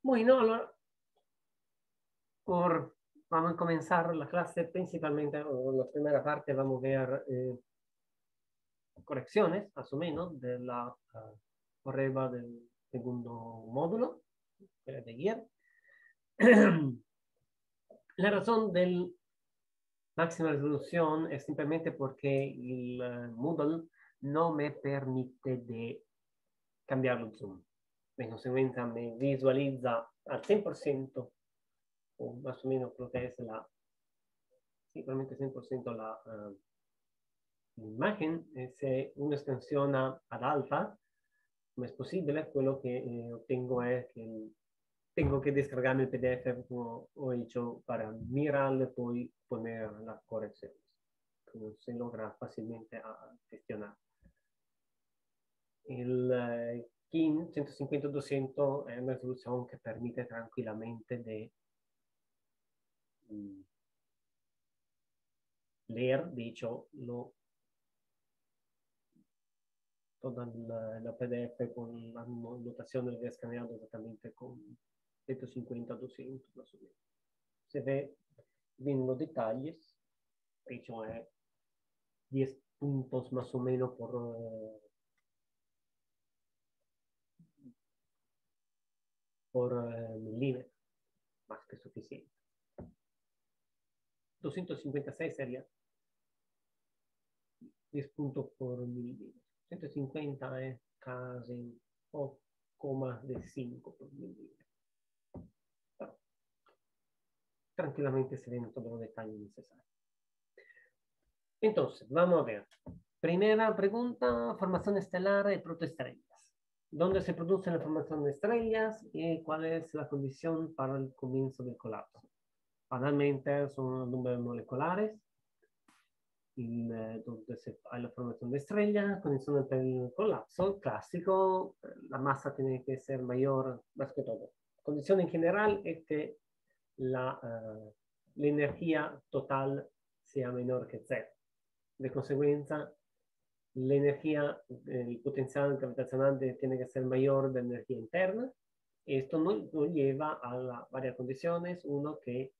Bueno, vamos a comenzar la clase principalmente, o la primera parte vamos a ver correcciones, más o menos, de la prueba del segundo módulo, de ayer. La razón de máxima resolución es simplemente porque el Moodle no me permite de cambiar el zoom. De consecuencia me visualiza al 100%, o más o menos creo que es sicuramente 100% l'immagine. Se uno scansiona ad alta, come è possibile, quello che ottengo è che tengo que descargarme el PDF como he hecho para mirarlo y poi poner las correcciones. Como se logra fácilmente a gestionar. El KIN 150-200 è una risoluzione che permette tranquillamente di leer, de hecho, toda la PDF con la notazione l'ho scaneato esattamente con 150-200 más o menos. Se ve bien los detalles, de hecho es 10 puntos más o menos por milímetro, más que suficiente. 256 sería 10 puntos por milímetro. 150 es casi un poco más de 5 por milímetro. Pero, tranquilamente se ven todos los detalles necesarios. Entonces, vamos a ver. Primera pregunta, formación estelar de protoestrellas. ¿Dónde se produce la formación de estrellas y cuál es la condición para el comienzo del colapso? Banalmente son los números moleculares, donde hay la formación de estrellas, condición del colapso clásico, la masa tiene que ser mayor, más que todo. Condición en general es que la energía total sea menor que cero. De consecuencia, la energía, el potencial gravitacional tiene que ser mayor de la energía interna. Esto nos lleva a varias condiciones. Uno, que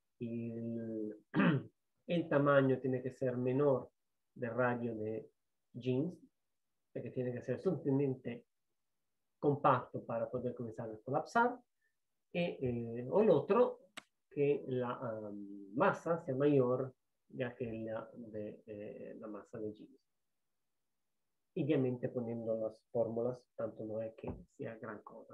el tamaño tiene que ser menor del radio de Jeans, porque tiene que ser suficientemente compacto para poder comenzar a colapsar. O el otro, que la masa sea mayor de aquella de la masa de Jeans. Ovviamente poniendo las fórmulas, tanto no es que sea gran cosa.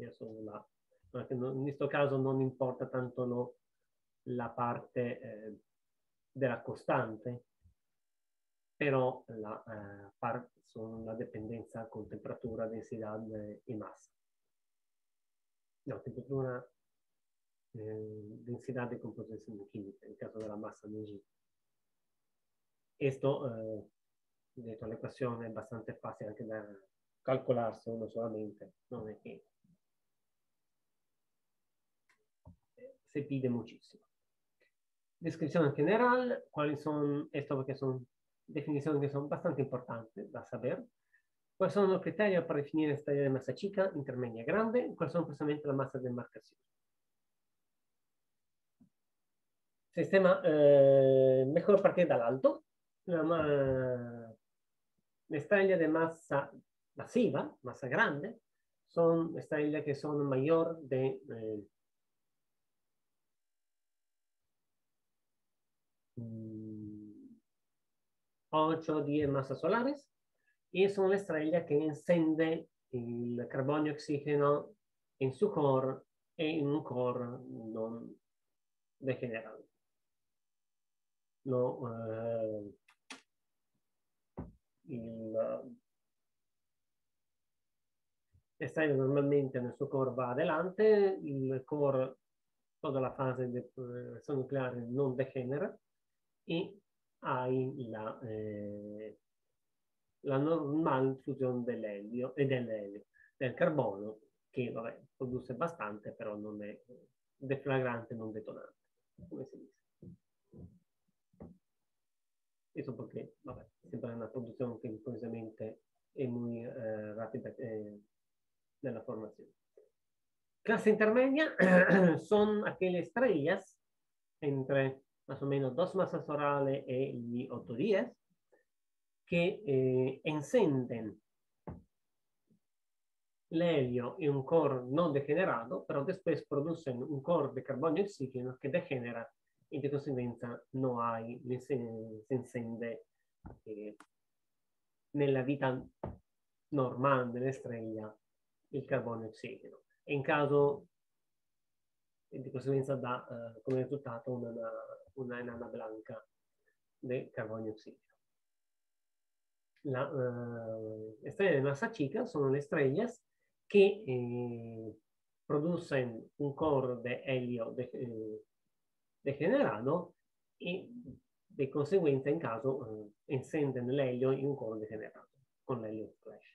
En este caso no importa tanto la parte de la constante, pero la parte son la dependencia con temperatura, densidad y masa. No, temperatura, densidad de composición química, en el caso de la masa de G. Esto, dentro la ecuación, es bastante fácil anche da calcolarse uno solamente, non è che se pide muchísimo. Descripción en general, cuáles son esto, porque son definiciones que son bastante importantes da saber. ¿Cuáles son los criterios para definir estrella de masa chica, intermedia, grande? ¿Cuáles son precisamente las masas de marcación? Sistema, mejor partir dall'alto. La estrella de masa masiva, masa grande, son estrellas que son mayor de 8 o 10 masas solares, y son la estrella que enciende el carbonio y oxígeno en su core, en un core no degenerado. Estrella normalmente nel suo core va adelante, il core, toda la fase di reazione nucleare non degenera, e hai la normale fusione dell'elio e del carbonio, che vabbè, produce abbastanza, però non è deflagrante, non detonante, come si dice. Eso porque, vabbè, sempre una produzione che improvvisamente è molto rapida nella formazione. Clase intermedia son aquellas estrellas entre más o menos 2 masas solares y 8 días que encienden el helio en un core no degenerado, pero después producen un core de carbonio y oxígeno que degenera y de consecuencia no hay, se enciende nella vita normale dell'estrella il carbonio e ossigeno. E in caso di conseguenza dà come risultato una enana blanca del carbonio e ossigeno. Le estrellas de masa chica son las estrellas que producen un core de helio degenerado y de conseguenza in caso encienden l'helio in un core degenerato con l'helio flash.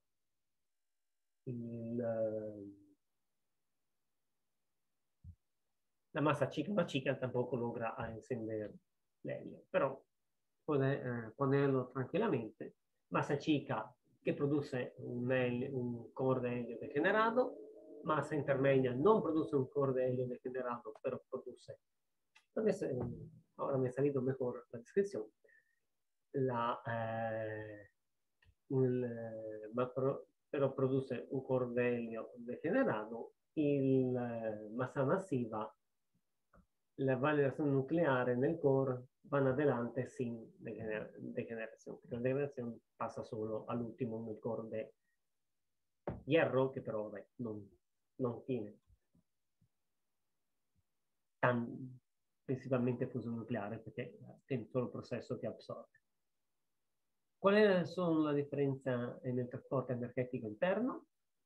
La masa chica tampoco logra encender l'helio, pero puede ponerlo tranquilamente. Masa chica que produce un core de helio degenerado, masa intermedia non produce un core de helio degenerado, pero produce. Entonces, ahora me ha salido mejor la descripción. Pero produce un core de helio degenerado y la masa masiva, la validación nuclear en el core van adelante sin degeneración. La degeneración pasa solo al último en el core de hierro, que pero no tiene principalmente fusione nucleare perché è solo il processo che assorbe. Quali sono la differenza nel trasporto energetico interno?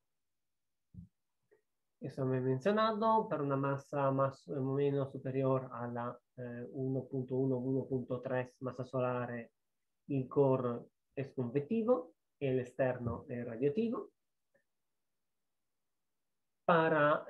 Eso me he mencionado, per una massa más o meno superiore alla 1.1-1.3 massa solare, il core è convettivo e l'esterno è radioattivo. Para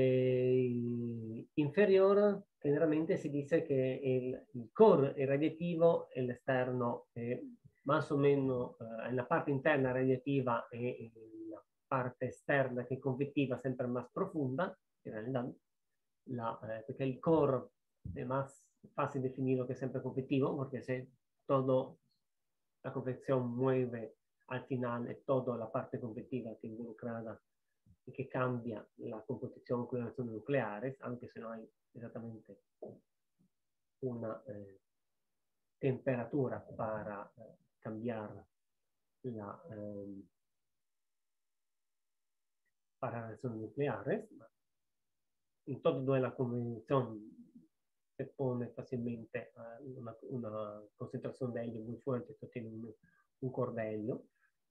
inferior, generalmente si dice che il core è radioattivo e l'esterno è más o menos en la parte interna radioactiva e la parte esterna che è convettiva sempre más profunda, in realtà perché il core è más fácil definirlo que sempre convettivo, porque se todo la convección mueve al final es toda la parte convettiva que involucrada y que cambia la composición con reacciones nucleares, aunque se no hay exactamente una temperatura para cambiar para reacciones nucleares. En toda la convención se pone fácilmente una concentración de helio muy fuerte que tiene un core de helio.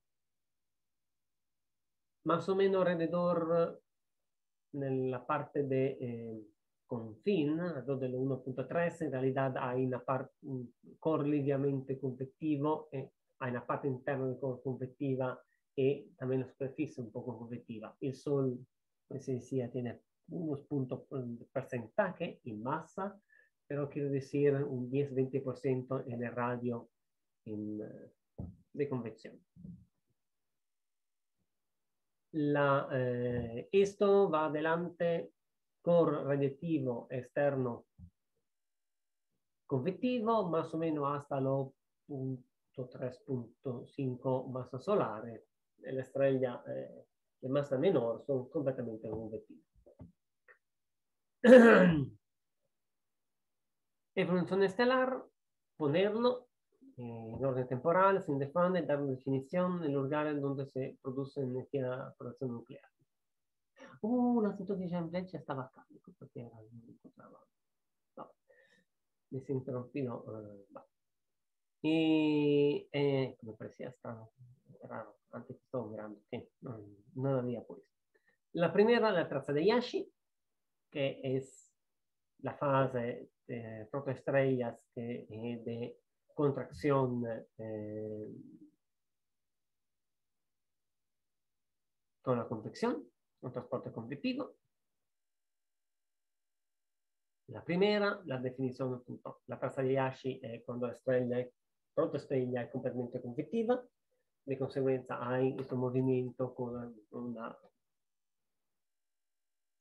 Más o menos alrededor nella parte de confín, alrededor del 1.3, en realidad hay un core liviamente convectivo, hay una parte interna del core convectiva y también la superficie un poco convectiva. El Sol, como se decía, tiene unos puntos de porcentaje en masa, pero quiero decir un 10-20% en el radio de convección. Esto va adelante, core radioactivo externo convectivo, más o menos hasta lo 3.5 masa solare. La estrella de masa menor son completamente convectivas. Evolución estelar, ponerlo en orden temporal, sin define, dar una definición del lugar en donde se produce energía por acción nuclear. La 110 invece stava a carico perché era non incontrava. No. Mi si interrompió. Come parecía strano, raro, antes que estaba mirando, sí, no había pues. La primera, la traza de Yashi, que es la fase de protoestrellas de contracción con la convección, un transporte convectivo. La primera, la definición, appunto, la traza di Yashi è quando la protoestrella è completamente convettiva, di conseguenza hai questo movimento con una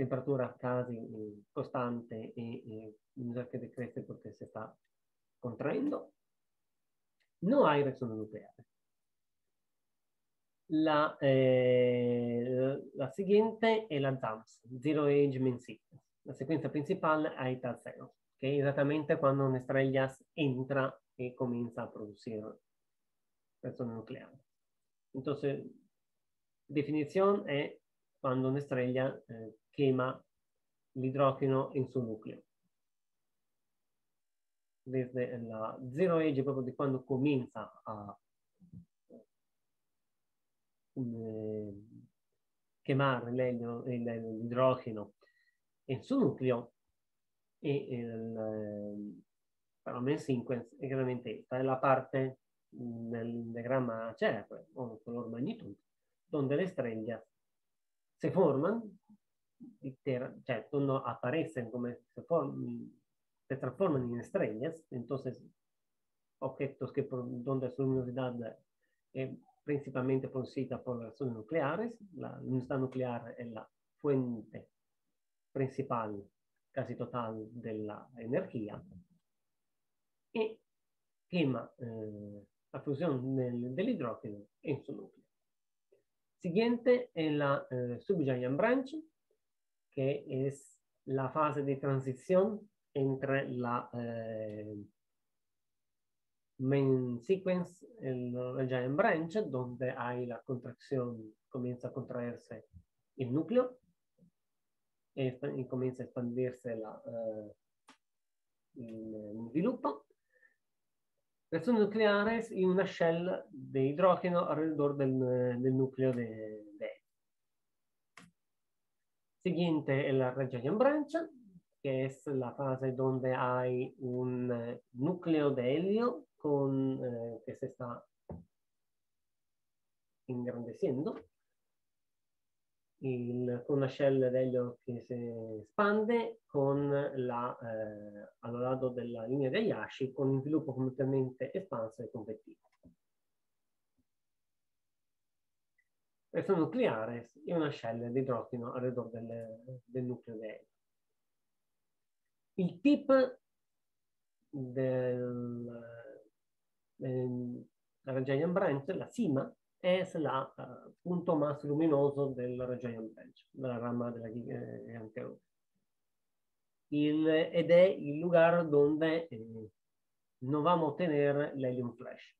temperatura casi costante y misura que decrece porque se está contraendo, no hay reacción nuclear. La siguiente è la ZAMS, Zero Age Main Sequence. La sequenza principale è ETA 0, che è esattamente quando una estrella entra e comienza a producir reacción nuclear. Entonces, definición es cuando una estrella quema l'idrogeno in suo nucleo. Desde la Zero Age, proprio di quando comienza a quemare l'idrogeno in suo nucleo, e la main sequence è chiaramente questa, è la parte nel diagramma CERP o color magnitud, donde le estrellas se forman, cioè donde aparecen como se transforman en estrellas, entonces objetos que donde su luminosidad es principalmente producida por reacciones nucleares. La luminosidad nuclear es la fuente principal, casi total, de la energía, y quema la fusión del hidrógeno en su núcleo. Siguiente es la subgiant branch, que es la fase de transición entre la main sequence, el giant branch, donde hay la contracción, comienza a contraerse el núcleo y comienza a expandirse el sviluppo. Reacciones nucleares y una shell de hidrógeno alrededor del núcleo de Siguiente es la giant branch, que es la fase donde hay un núcleo de helio que se está engrandeciendo, con una shell de helio que se expande a lo largo de la línea de Hayashi, con un sviluppo completamente espanso e convettivo. Reacciones nucleares y una shell de hidrógeno alrededor del núcleo de helio. Il tip della giant branch, la cima, es el punto más luminoso della giant branch, della rama della gigante roja. Ed è il lugar donde no vamos a obtener l'helium flash.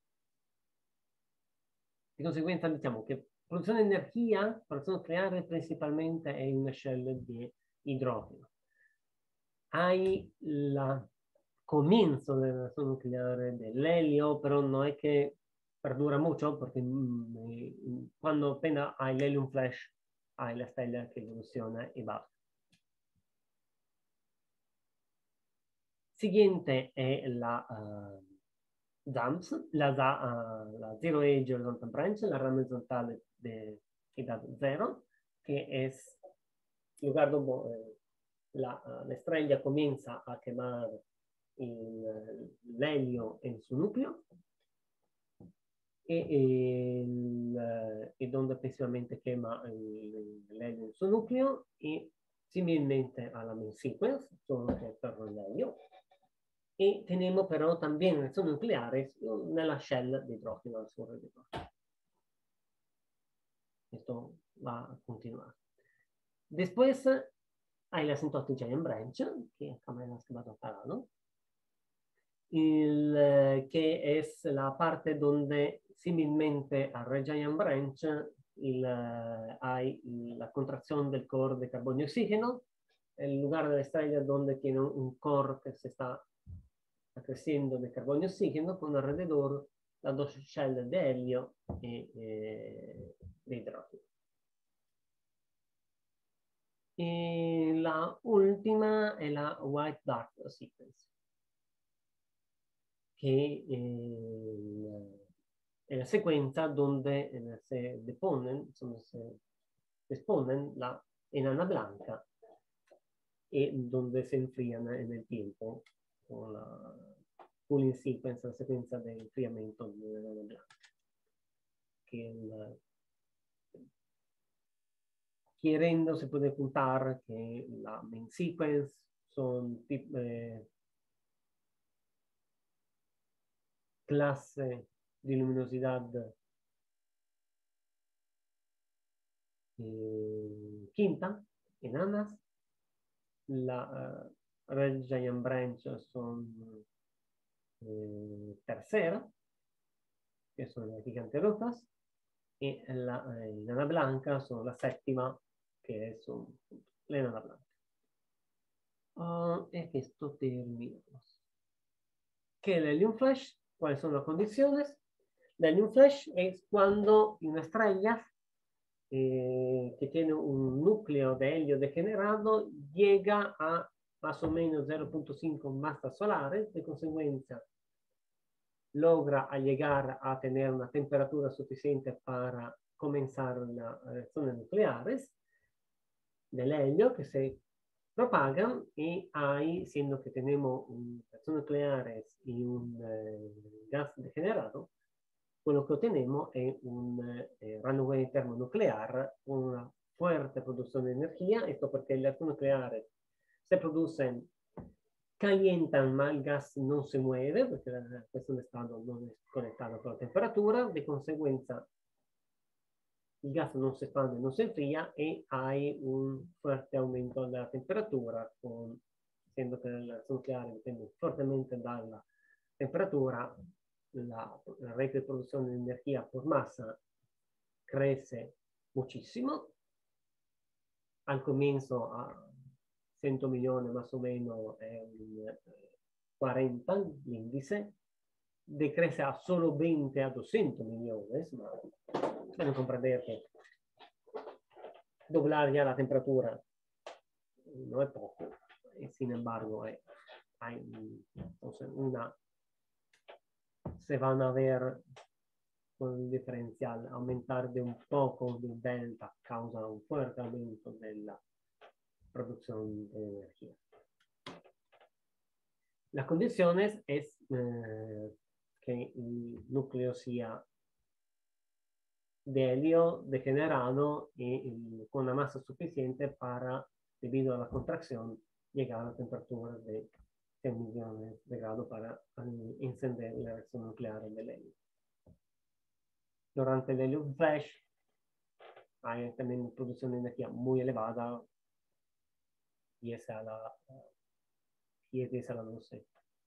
Di conseguenza diciamo che produzione di energia, produzione nucleare principalmente è una shell di idrogeno. Hay el comienzo de la reacción nuclear del helio, pero no es que perdura mucho, porque cuando apenas hay el helium flash, hay la estrella que evoluciona y va. Siguiente es la ZAMS, la Zero Age Horizontal Branch, la rama horizontal de edad 0, que es el lugar donde la estrella comienza a quemar l'helio en su núcleo y donde principalmente quema l'helio en su núcleo y similmente a la main sequence, solo que per l'helio. Y tenemos pero también reacciones nucleares nella shell de hidrógeno al sur de hidrógeno. Esto va a continuar. Después hay la asintotic giant branch, que también has quedado parado, que es la parte donde similmente a Red Giant Branch hay la contracción del core de carbonio y oxígeno, el lugar de la estrella donde tiene un core que se está creciendo de carbonio y oxígeno con alrededor las dos shells de helio y de hidrógeno. Y la última es la White Dwarf Sequence, que es la secuencia donde se deponen, se exponen la enana blanca y donde se enfrían en el tiempo con la cooling sequence, la secuencia de enfriamiento de la enana blanca, que queriendo se puede contar que la main sequence son clase de luminosidad quinta, enanas. La Red Giant Branch son tercera, che sono le giganti rojas, e la nana blanca sono la settima, che sono le nana blanche. E questo terminamos. ¿Qué es el helium flash? ¿Cuáles son las condiciones? El helium flash es cuando una estrella que tiene un núcleo de helio degenerado llega a más o menos 0.5 masas solares, de consecuencia logra llegar a tener una temperatura suficiente para comenzar las reacciones nucleares del helio que se propagan y ahí, siendo que tenemos reacciones nucleares y un gas degenerado, quello che otteniamo è un runaway termonuclear con una fuerte producción de energía, esto porque las nucleares se producen, calientan, ma el gas no se mueve, porque la cuestión de estado no es conectada con la temperatura, de consecuencia il gas non si espande, non si enfría e hai un fuerte aumento della temperatura, essendo che le reazioni nucleari dipendono fortemente dalla temperatura, la rete de producción de energía por masa crece muchísimo. Al comienzo a 100 millones más o menos è un 40 l'índice, decrece a solo 20 a 200 millones, ma pueden comprender que doblar ya la temperatura no es poco, y sin embargo hay entonces se van a ver con il differenziale aumentare di un poco del delta causa un fuerte aumento della produzione di energia. La condizione è che il nucleo sia de helio degenerado y con una masa suficiente para, debido a la contracción, llegar a la temperatura de 100 millones de grados para encender la reacción nuclear del helio. Durante el helium flash hay también producción de energía muy elevada, 10 a la 10 a la 12.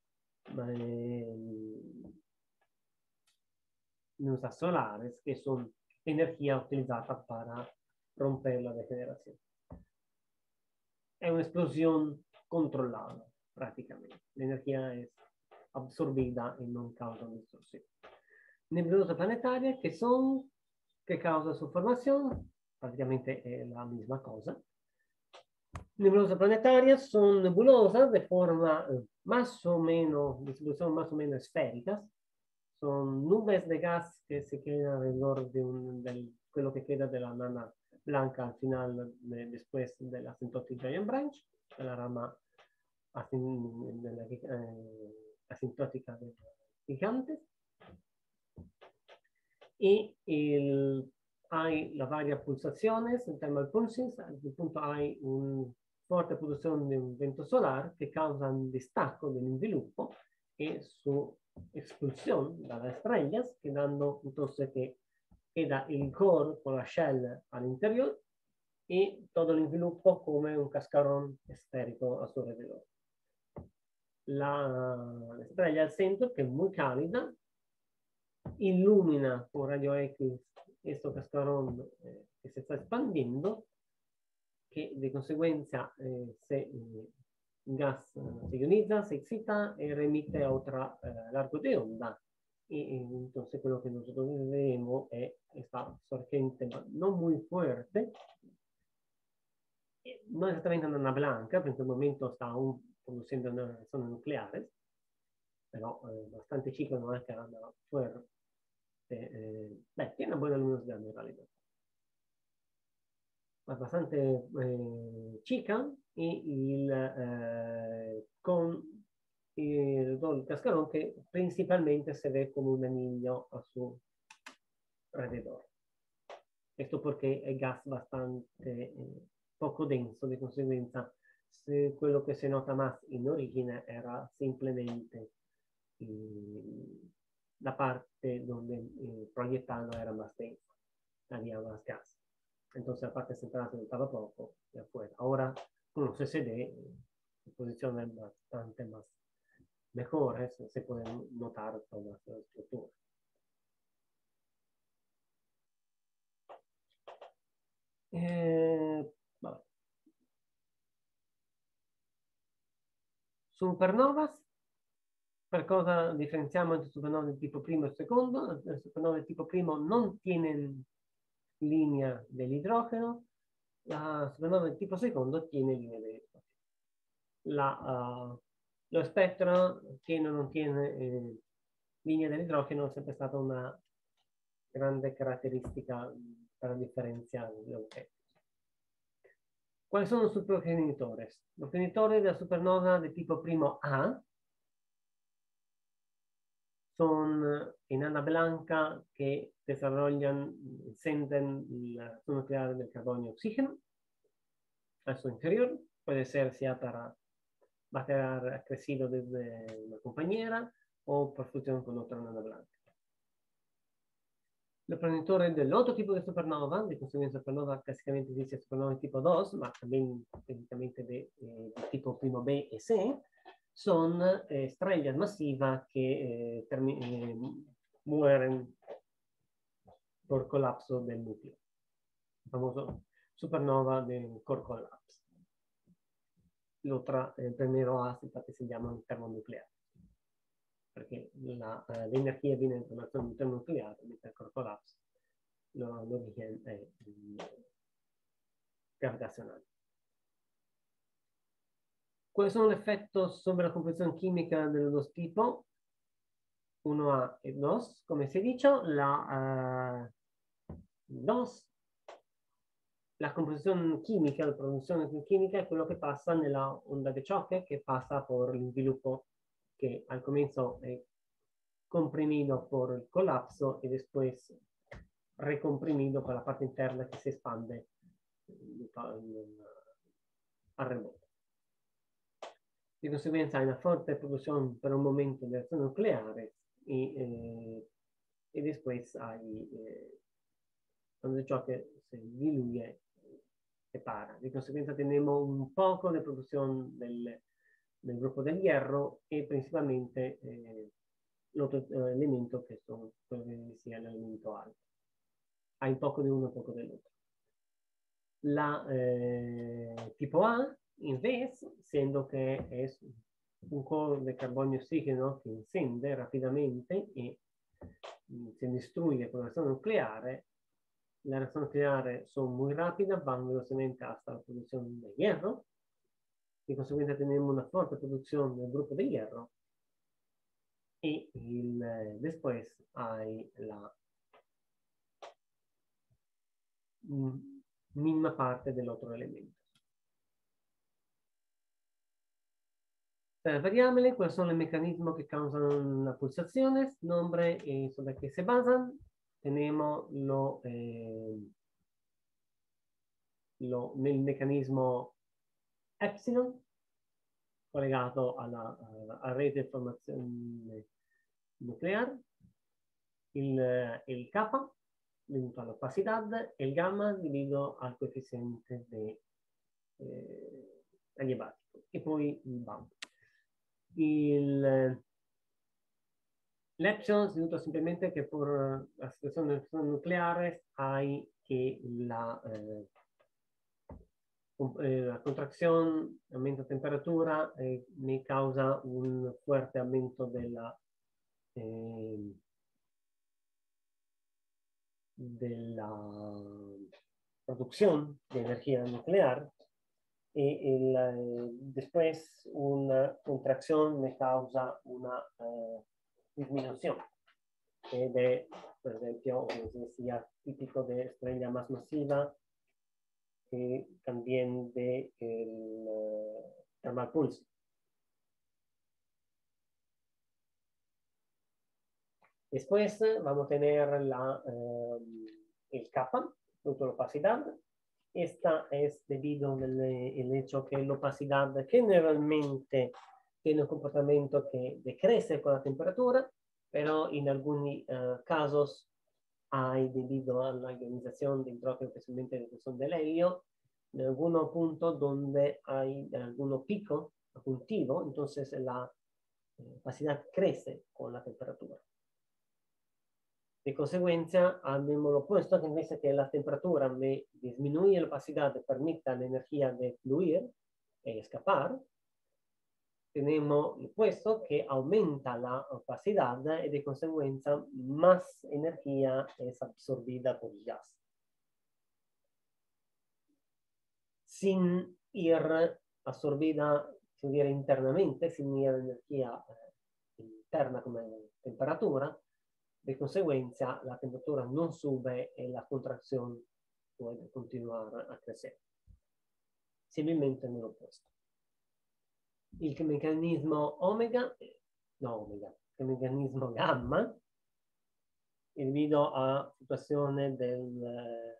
Luces solares, que son energía utilizada para romper la degeneración. Es una explosión controlada, prácticamente. La energía es absorbida y no causa distorsión. Nebulosas planetarias, que causan su formación, prácticamente es la misma cosa. Nebulosas planetarias son nebulosas de forma más o menos, distribución más o menos esféricas. Son nubes de gas que se quedan alrededor de quello que queda de la nana blanca al final, después de la asymptotic giant branch, de la rama asintótica de gigantes. Y hay las varias pulsaciones, en thermal pulsings, al punto hay una fuerte producción de un vento solar que causa un distacco dell'inviluppo y su expulsión de las estrellas, quedando entonces que queda el core con la shell al interior y todo el inviluppo come un cascarón esférico a su alrededor. La estrella al centro, que es muy cálida, ilumina con rayo X este cascarón que se está expandiendo, que de consecuencia el gas se ioniza, se excita y remite a otro largo de onda. Y entonces lo que nosotros vemos es esta sorgente no muy fuerte, no exactamente una blanca, porque en este momento está aún produciendo reacciones nucleares, pero bastante chica, no es que anda fuerte. Tiene una buena luminosidad en realidad. Es bastante chica y con el cascarón que principalmente se ve como un anillo a su alrededor. Esto porque è gas bastante poco denso, di conseguenza quello che si nota más in origine era simplemente la parte donde proyectado era más densa, había más gas. Entonces la parte central se notaba poco de afuera. Ahora con los SD la posición es bastante más mejor, se puede notar toda la estructura. Vabbè. Supernovas, per cosa differenziamo entre supernove di tipo primo e secondo? Le supernove di tipo primo non tienen linea dell'idrogeno, la supernova di tipo secondo tiene linea dell'idrogeno. Lo spettro tiene o non tiene linea dell'idrogeno è sempre stata una grande caratteristica per differenziare gli oggetti. Quali sono i sus progenitores? Los progenitores della supernova di tipo primo A son enana blanca que encenden la zona nuclear del carbono y oxígeno a su interior. Puede ser sea para batear crecido desde una compañera o por fusión con otra enana blanca. Los progenitores del otro tipo de supernova, de consecuencia supernova clásicamente se dice supernova de tipo 2, pero también técnicamente de tipo primo B y C, son estrellas masivas que mueren por colapso del núcleo. El famoso supernova de core collapse. El primero A se llama termonuclear, perché l'energia viene da informazione termonucleare, mentre il core collapse l'origen è gravitacional. ¿Cuáles son los efectos sobre la composición química de los dos tipos? 1A y 2, como se ha dicho, la 2, la composición química, la producción química è quello che passa nella onda di choque, che passa por el sviluppo che al comienzo è comprimido por el colapso y después recomprimido por la parte interna que se expande al rebote. Di conseguenza hay una forte produzione per un momento di reazione nucleare y después hay cuando el choque se diluye, se para. Di conseguenza tenemos un poco de producción del grupo del hierro y principalmente l'altro elemento che sia l'elemento alto. Hay un poco de uno, un poco dell'altro. La tipo A, in vez, siendo que es un core de carbonio y oxígeno que enciende rápidamente y se destruye con la reacción nucleare, las reacciones nucleares son muy rápidas, van velozmente hasta la producción de hierro, y consecuentemente tenemos una fuerte producción del grupo de hierro, y después hay la mínima parte del otro elemento. Variables, cuáles son los mecanismos que causan las pulsaciones, nombre sobre qué se basan. Tenemos el mecanismo epsilon, collegato alla rete di informazione nucleare, il kappa, devuto all'opacità, e il gamma devuto al coefficiente adiabatico, e poi il bump. L'epsilon es devuto simplemente que por la situación de nucleares hay que la contracción, aumento de temperatura, me causa un fuerte aumento de la producción de energía nuclear. Y después una contracción me causa una disminución de, por ejemplo, decía, típico de estrella más masiva, y también de el thermal pulse. Después vamos a tener el kappa, la opacidad. Esta es debido al hecho que la opacidad generalmente tiene un comportamiento que decrece con la temperatura, pero en algunos casos hay, debido a la ionización de hidrógeno, especialmente de fusión del helio, en algunos puntos donde hay algún pico puntivo, entonces la opacidad crece con la temperatura. De consecuencia, abbiamo lo opuesto, que invece que la temperatura me disminuye la opacidad y permita la energía de fluir y escapar, tenemos lo opuesto que aumenta la opacidad y de consecuencia más energía es absorbida por el gas. Sin ir absorbida, sin ir internamente, sin ir energía interna como temperatura, de consecuencia la temperatura non sube e la contrazione può continuare a crescere. Similmente nell'opposto. Il meccanismo il meccanismo gamma, debido a situazione del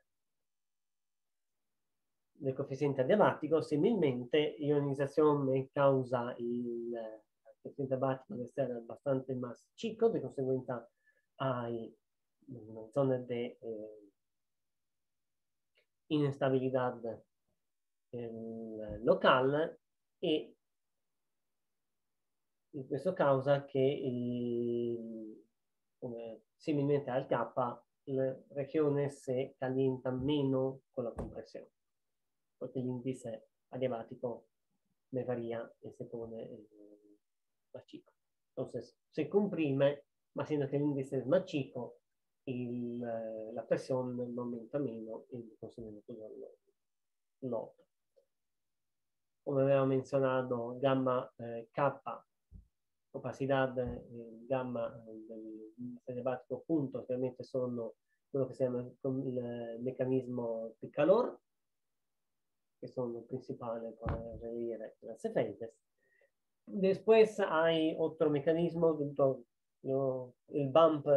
coefficiente adiabatico, similmente ionizzazione causa il coefficiente adiabatico deve essere abbastanza más chico, di conseguenza hay una zona de inestabilidad local y questo causa che similmente al K la regione si calienta meno con la compressione, perché l'indice adiabatico me varía se pone más chico. Entonces, se comprime, ma siendo che l'indice è más chico, la pressione aumenta meno e il consumimento lo. Come avevamo menzionato, gamma K, opacidad, gamma dell'indice adiabatico punto, ovviamente sono quello che si chiama il meccanismo di calore, que son los principales para reír las efeites. Después hay otro mecanismo, el bump,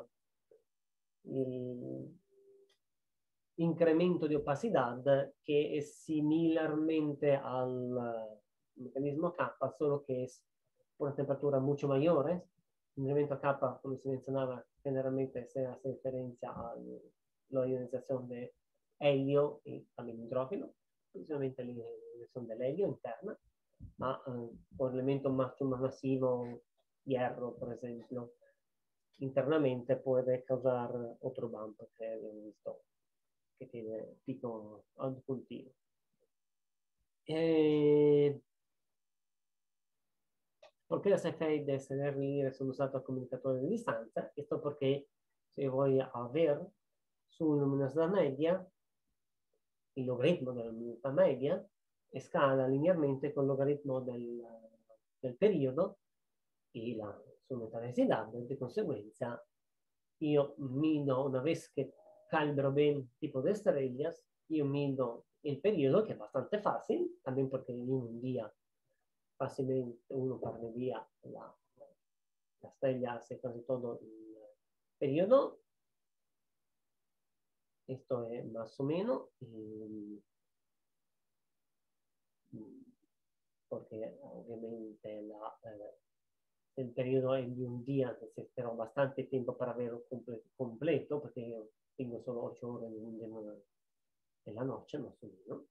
el incremento de opacidad, que es similarmente al mecanismo K, solo que es una temperatura mucho mayor. El incremento K, como se mencionaba, generalmente se hace referencia a la ionización de helio y también hidrógeno, principalmente la ionización del helio interna, ma por elemento más masivo, hierro, por ejemplo, internamente puede causar otro bump que hemos visto, que tiene pico adpuntivo. ¿Por qué las efeites de RI son usados a comunicadores de distancia? Esto porque si voy a ver su luminosidad media, el logaritmo de la luminosidad media escala linealmente con el logaritmo del periodo y su metalicidad. De consecuencia, yo mido, una vez que calibro bien tipo de estrellas, yo mido el periodo, que es bastante fácil, también porque en un día fácilmente uno pararía la estrella hace casi todo el periodo. Esto es más o menos, porque obviamente el periodo es de un día, necesito bastante tiempo para verlo completo, porque yo tengo solo 8 horas en la noche, más o menos.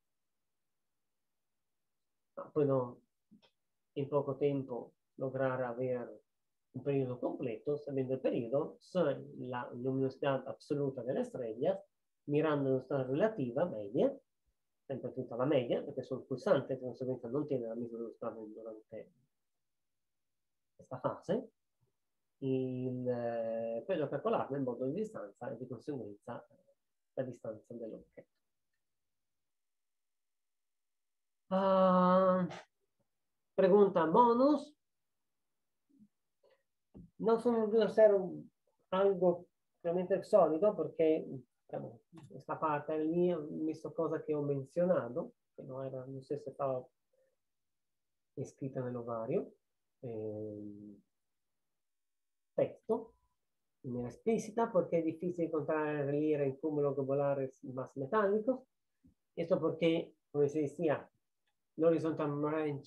Puedo en poco tiempo lograr ver un periodo completo, sabiendo el periodo, la luminosidad absoluta de la estrella, mirando la luminosidad relativa, media, sempre tutta la media, perché sono pulsanti, di conseguenza non tiene la misma velocità durante questa fase. Poi lo calcolarlo in modo di distanza e di conseguenza la distanza dell'oggetto. Pregunta bonus. No sono riuscito a hacer algo realmente sólido porque esta parte del mío, visto cosas que he mencionado, que no sé si estaba escrita en el ovario, texto, en manera explícita porque es difícil encontrar el relieve en cúmulos globulares más metálicos. Esto porque, como se decía, l'horizontal branch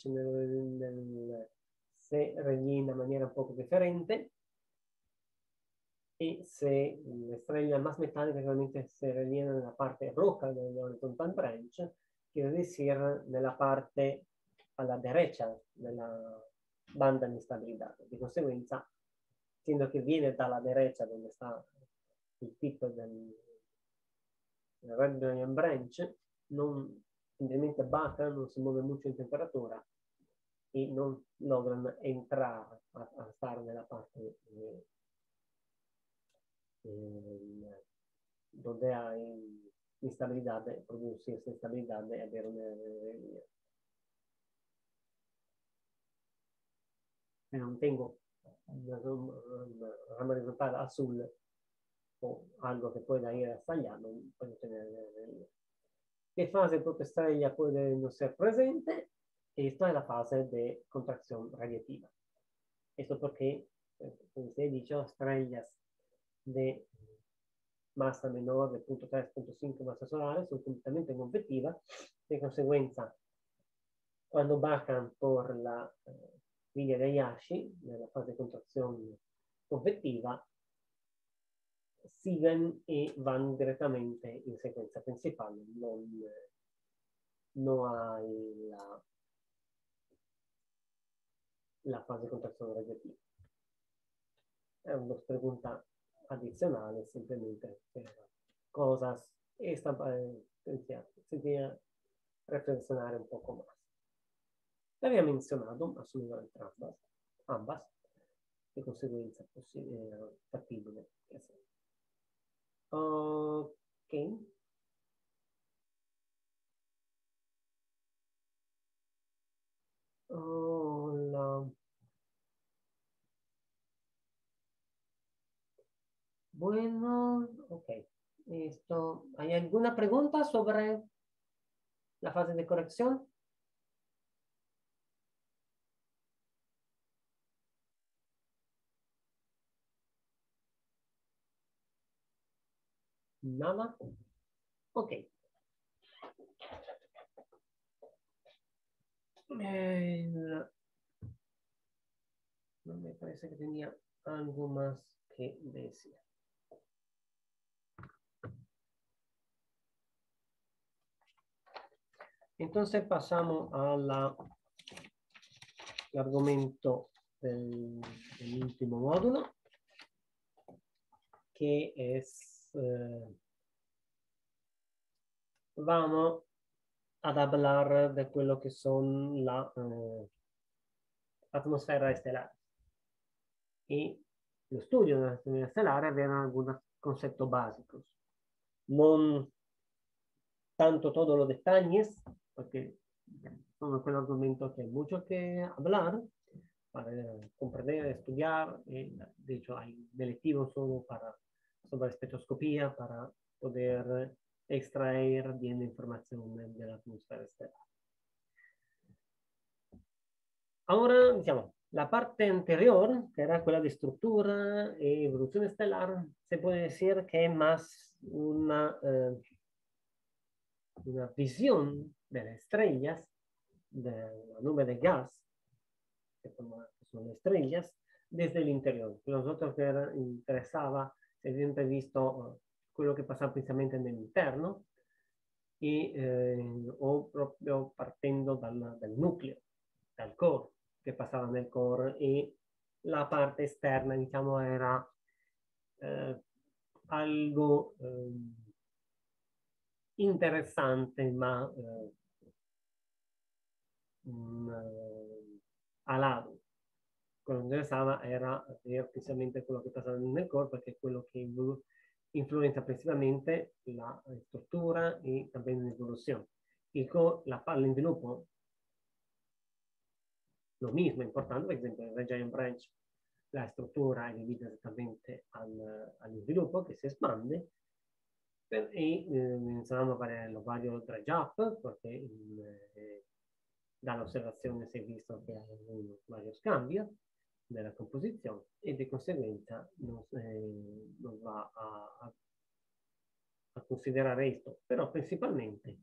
se rellena de manera un poco diferente. Y se la estrella más metálica realmente se rellena en la parte roja del horizontal branch, quiere decir en la parte a la derecha de la banda de inestabilidad. De consecuencia, siendo que viene da la derecha donde está il picco del Red Giant Branch, non, simplemente baja, non si muove mucho in temperatura y non logran entrar a estar nella parte donde hay instabilidad, producir esta instabilidad de haber una si non tengo una rama horizontal azul o algo que pueda ir hasta allá, no puedo tener ¿Qué fase protoestrella puede no ser presente? Esta es la fase de contracción radiativa. Esto porque, como se ha dicho, estrellas de masa menor de 0.3, 0.5 masas solares son completamente convectivas. De consecuencia, cuando bajan por la línea de Hayashi, nella fase de contracción convectiva, siguen y van directamente en secuencia principal. No hay la fase de contracción radiativa. Es una pregunta adicional, simplemente cosas sentía reflexionar un poco más. Le había mencionado absolutamente ambas, de conseguenza fattibile. Ok. Hola. Bueno, ok. Esto, ¿hay alguna pregunta sobre la fase de corrección? Nada. Ok. No me parece que tenía algo más que decir. Entonces pasamos al argumento del último módulo, que es, vamos a hablar de quello que son la atmosfera estelar. Y lo studio della atmosfera stellare aveva algunos conceptos básicos. No tanto todos los detalles, porque son aquel argumento que hay mucho que hablar para comprender, estudiar. De hecho, hay selectivos solo para sobre espectroscopía para poder extraer bien información de la atmósfera estelar. Ahora, diciamo, la parte anterior, que era quella di struttura e evoluzione stellare, se puede decir que es más una visión de las estrellas, de la nube de gas, que son estrellas, desde el interior. Nosotros que interesaba, se siempre visto quello che pasa precisamente nell'interno, o proprio partendo dal nucleo, dal core, che passava nel core, e la parte esterna, diciamo, era algo interessante, ma alado. Quello che interessava era precisamente quello che passava nel core, perché è quello che influenza principalmente la struttura e también l'evoluzione. L'inviluppo, lo mismo, importante, per esempio, nel Giant Branch la struttura è divisa esattamente all'inviluppo che si espande, y mencionamos para los varios dredge up, porque da la observazione si è visto che hay varios cambios, de la composición y de consecuencia nos va a considerar esto, pero principalmente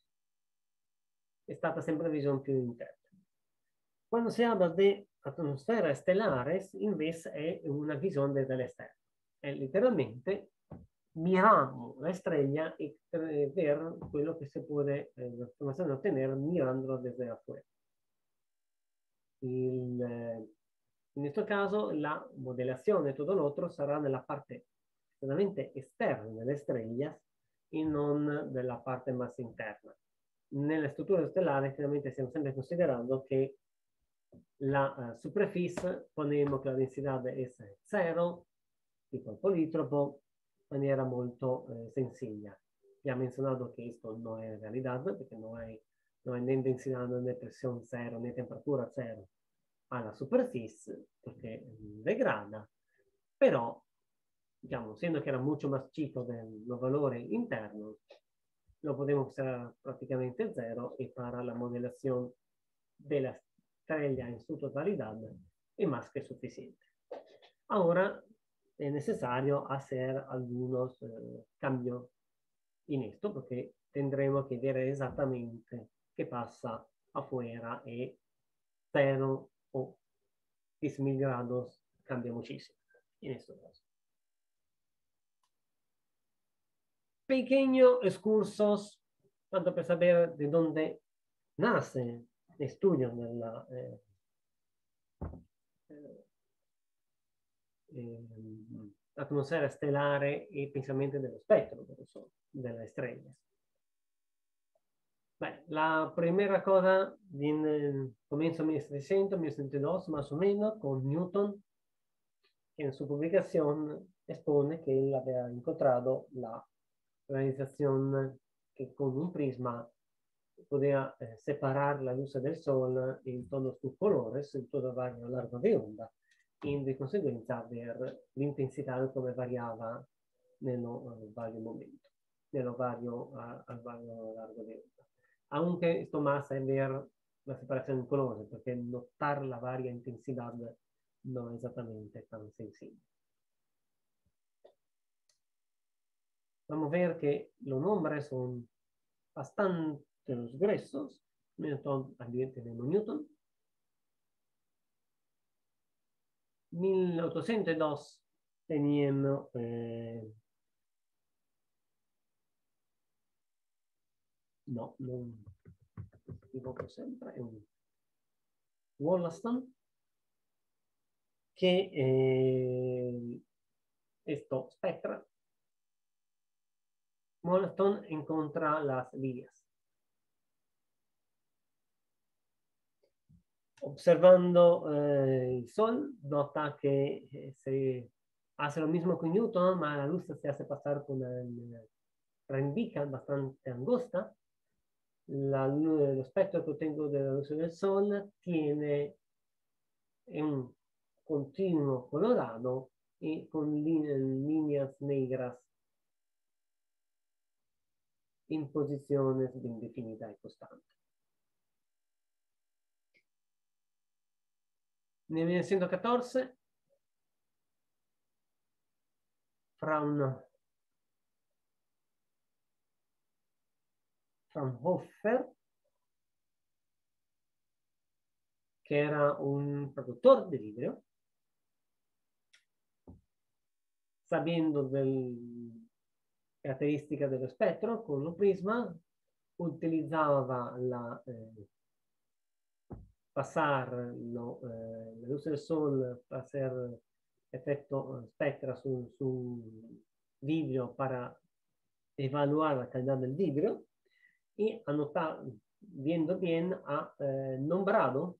è stata sempre una visione più interna. Quando si habla di atmosfera estelares, invece è una visione dell'esterno. È letteralmente mirando la estrella e ver quello che si può l'informazione ottenere mirandolo desde afuera. In questo caso la modellazione e tutto l'altro sarà nella parte estremamente esterna delle estrellas e non nella parte más interna. Nelle strutture stellari chiaramente stiamo sempre considerando che la superficie ponemos que la densidad es cero, tipo el polítropo, de manera muy sencilla. Ya he mencionado que esto no es realidad, porque no hay ni densidad, ni presión cero, ni temperatura cero a la superficie, porque degrada, pero, digamos, siendo que era mucho más chico del valor interno, lo podemos usar prácticamente cero y para la modelación de la estrella en su totalidad es más que suficiente. Ahora es necesario hacer algunos cambios en esto porque tendremos que ver exactamente qué pasa afuera y 0 o 10.000 grados cambia muchísimo en estos casos. Pequeños excursos, tanto per saber de dónde nace el estudio della atmosfera stellare e pensamiento dello spettro delle estrellas. Beh, la primera cosa comienza en 1700, 1702 más o menos con Newton, que en su publicación expone que él había encontrado la realización que con un prisma podía separar la luz del sol en todos sus colores, en todo vario largo de onda, y de conseguenza ver l'intensità come variava nello vario momento, nello vario, al vario largo de onda. Aunque esto más es ver la separación en colores, porque notar la varia intensidad no es exactamente tan sencillo. Vamos a ver que los nombres son bastante gruesos. Aquí tenemos Newton. 1802 teníamos no mi equivoco sempre, è un Wollaston che esto spectra. Wollaston incontra las líneas. Observando el Sol, nota que se hace lo mismo con Newton, ma la luz se hace pasar por una rendica bastante angosta. Lo espectro que tengo de la luz del Sol tiene un continuo colorado y con líneas negras en posiciones bien definidas y constantes. Nel 1914 Fraunhofer, che era un productor de vidrio, sabiendo delle caratteristiche dello spettro con lo prisma, utilizzava pasar la luz del sol para hacer efecto espectra su vidrio para evaluar la calidad del vidrio y anotar, viendo bien, ha nombrado,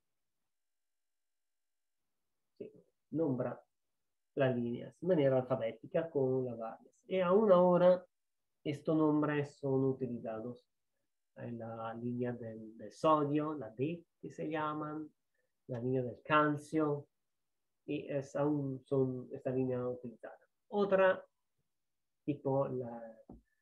sí, nombra las líneas de manera alfabética con las varias. Y aún ahora estos nombres son utilizados. La línea del sodio, la D que se llaman, la línea del calcio, y aún son esta línea utilizada. Otra, tipo la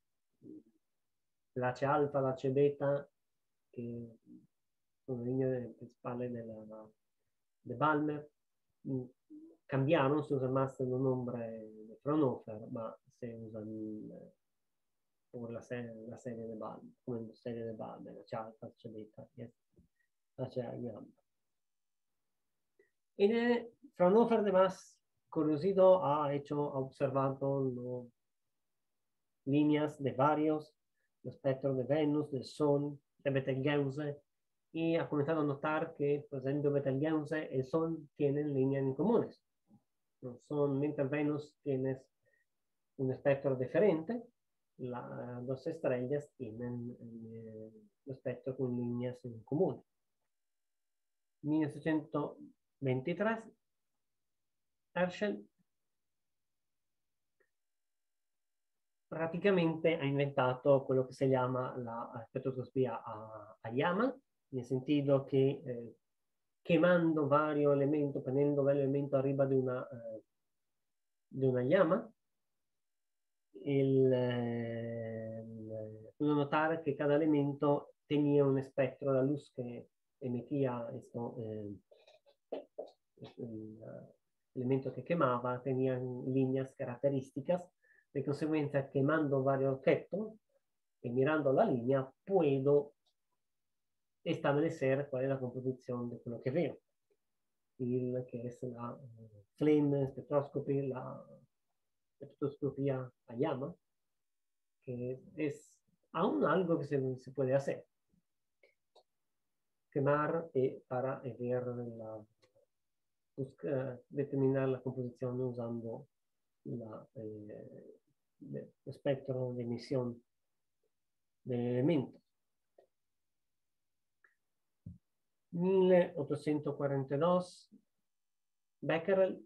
H alfa, la H beta, que son las líneas principales de Balmer, cambiaron, se usa más el nombre de Fraunhofer, ma se usa por la serie de Balmer, como serie de Balmer, la charta, y Fraunhofer además, conocido, ha observado líneas de varios, el espectro de Venus, del Sol, de Betelgeuse, y ha comenzado a notar que, por ejemplo, Betelgeuse y el Sol tienen líneas en comunes. No son, mientras Venus tiene un espectro diferente, las dos estrellas tienen un espectro con líneas en común. 1823, Herschel praticamente ha inventato quello che si chiama la spettroscopia a llama, nel sentido che quemando vario elemento, prendendo vario elemento arriba di una llama, puedo notar que cada elemento tenía un espectro, la luz que emitía esto, el elemento que quemaba tenía líneas características, de consecuencia quemando varios objetos y mirando la línea puedo establecer cuál es la composición de lo que veo. Que es la flame spectroscopy, la espectroscopía a llama, que es aún algo que se puede hacer. Quemar para ver determinar la composición usando el espectro de emisión del elemento. 1842, Becquerel,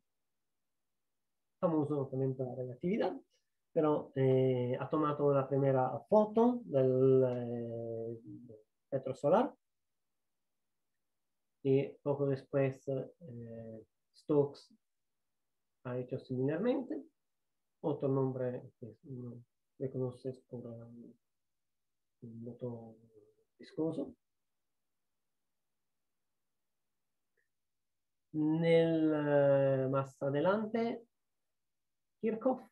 famoso también por la relatividad, pero ha tomado la primera foto del espectro solar y poco después Stokes ha hecho similarmente. Otro nombre que reconoces por un moto viscoso. Más adelante, Kirchhoff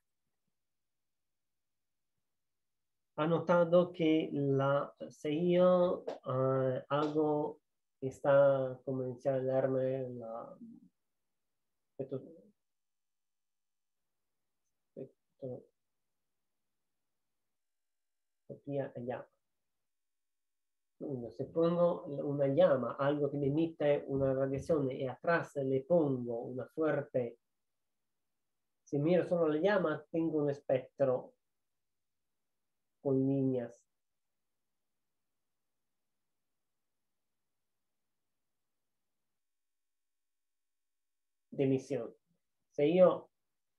ha notado que se io algo está comenzando a darme la allá. Se pongo una llama, algo que me emite una radiación y atrás le pongo una fuerte, si miro solo la llama, tengo un espectro con líneas de emisión. Si yo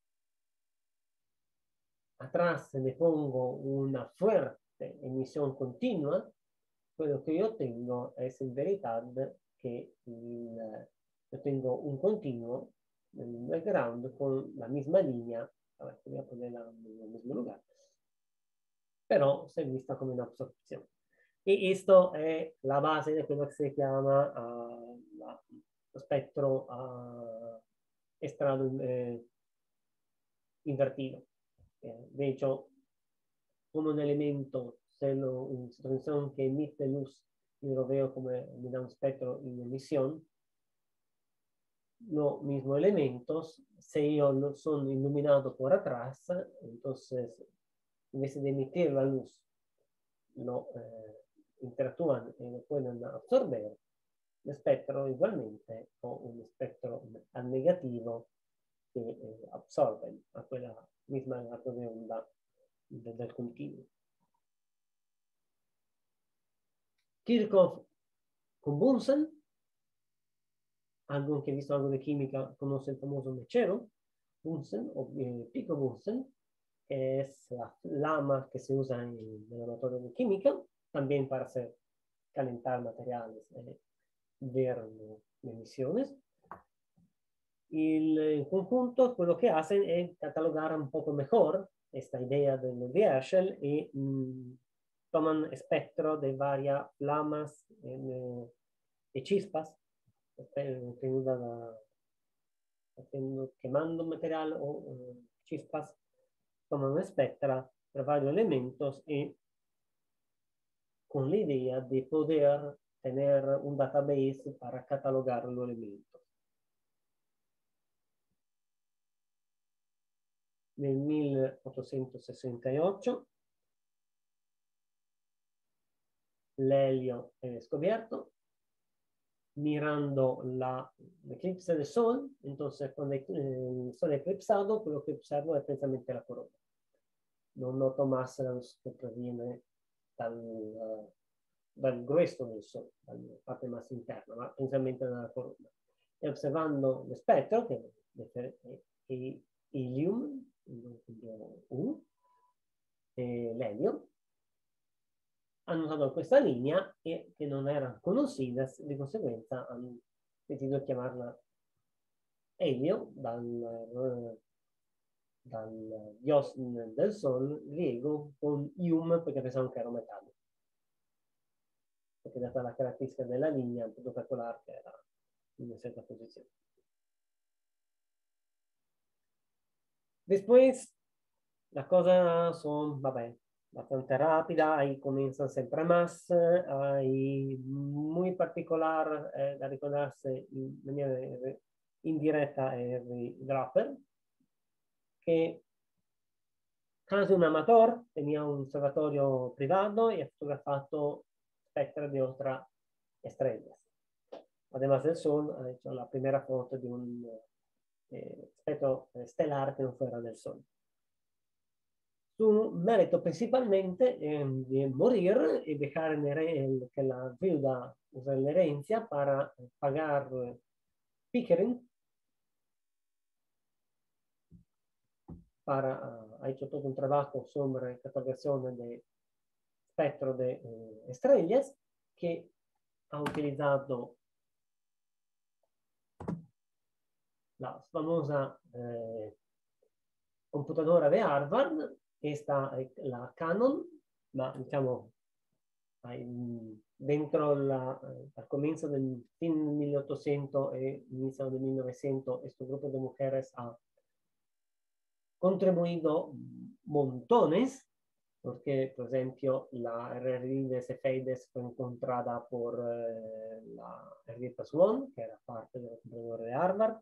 atrás le pongo una fuerte emisión continua, lo que yo tengo es en realidad que yo tengo un continuo en el background con la misma línea. A ver, voy a ponerla en el mismo lugar, pero se vista como una absorción. Y esto es la base de lo que se llama espectro estrado invertido. De hecho, como un elemento, una situación que emite luz, yo lo veo como me da un espectro en emisión, los mismos elementos, si yo son iluminados por atrás, entonces, en vez de emitir la luz, lo interactúan y lo pueden absorber, el espectro igualmente o un espectro negativo que absorbe a quella misma larga de onda del continuo. Kirchhoff con Bunsen, alguien que ha visto algo de química conoce el famoso mechero Bunsen o pico Bunsen, que es la flama que se usa en el laboratorio de química, también para hacer calentar materiales, ver emisiones. Y en conjunto, lo que hacen es catalogar un poco mejor esta idea de Herschel y toman espectro de varias flamas y chispas, quemando material o chispas, toman espectra de varios elementos y con la idea de poder tener un database para catalogar los elementos. Nel 1868 l'elio è scoperto mirando l'eclipse del Sol. Entonces cuando el Sol es eclipsado, lo que observo es precisamente la corona. No noto más la luz que proviene dal grueso del Sol, dalla parte más interna, ma precisamente dalla corona. E osservando lo spettro, che è ilium, l'elio, hanno usato questa linea che non era conosciuta, di conseguenza hanno deciso di chiamarla elio dal dios del Sol griego con ium, perché pensavano che era un metallo. Perché data la caratteristica della linea, hanno potuto calcolare che era in una certa posizione. Después, las cosas son, bastante rápida, ahí comienzan siempre más, hay muy particular a recordarse de manera indirecta Henry Draper, que casi un amateur, tenía un observatorio privado y ha fotografato espectros de otras estrellas. Además del Sol, ha hecho la primera foto de un espectro estelar que no fuera del Sol. Su mérito principalmente de morir y dejar que la viuda use la herencia para pagar Pickering. Ha hecho todo un trabajo sobre catalogación de espectro de estrellas que ha utilizado la famosa computadora de Harvard, esta la Canon, ma diciamo dentro al comienzo del fin 1800 e inicio del 1900, este grupo de mujeres ha contribuido montones, porque, por ejemplo, la RRI de Cefeides fue encontrada por la Henrietta Swan, que era parte del computador de Harvard,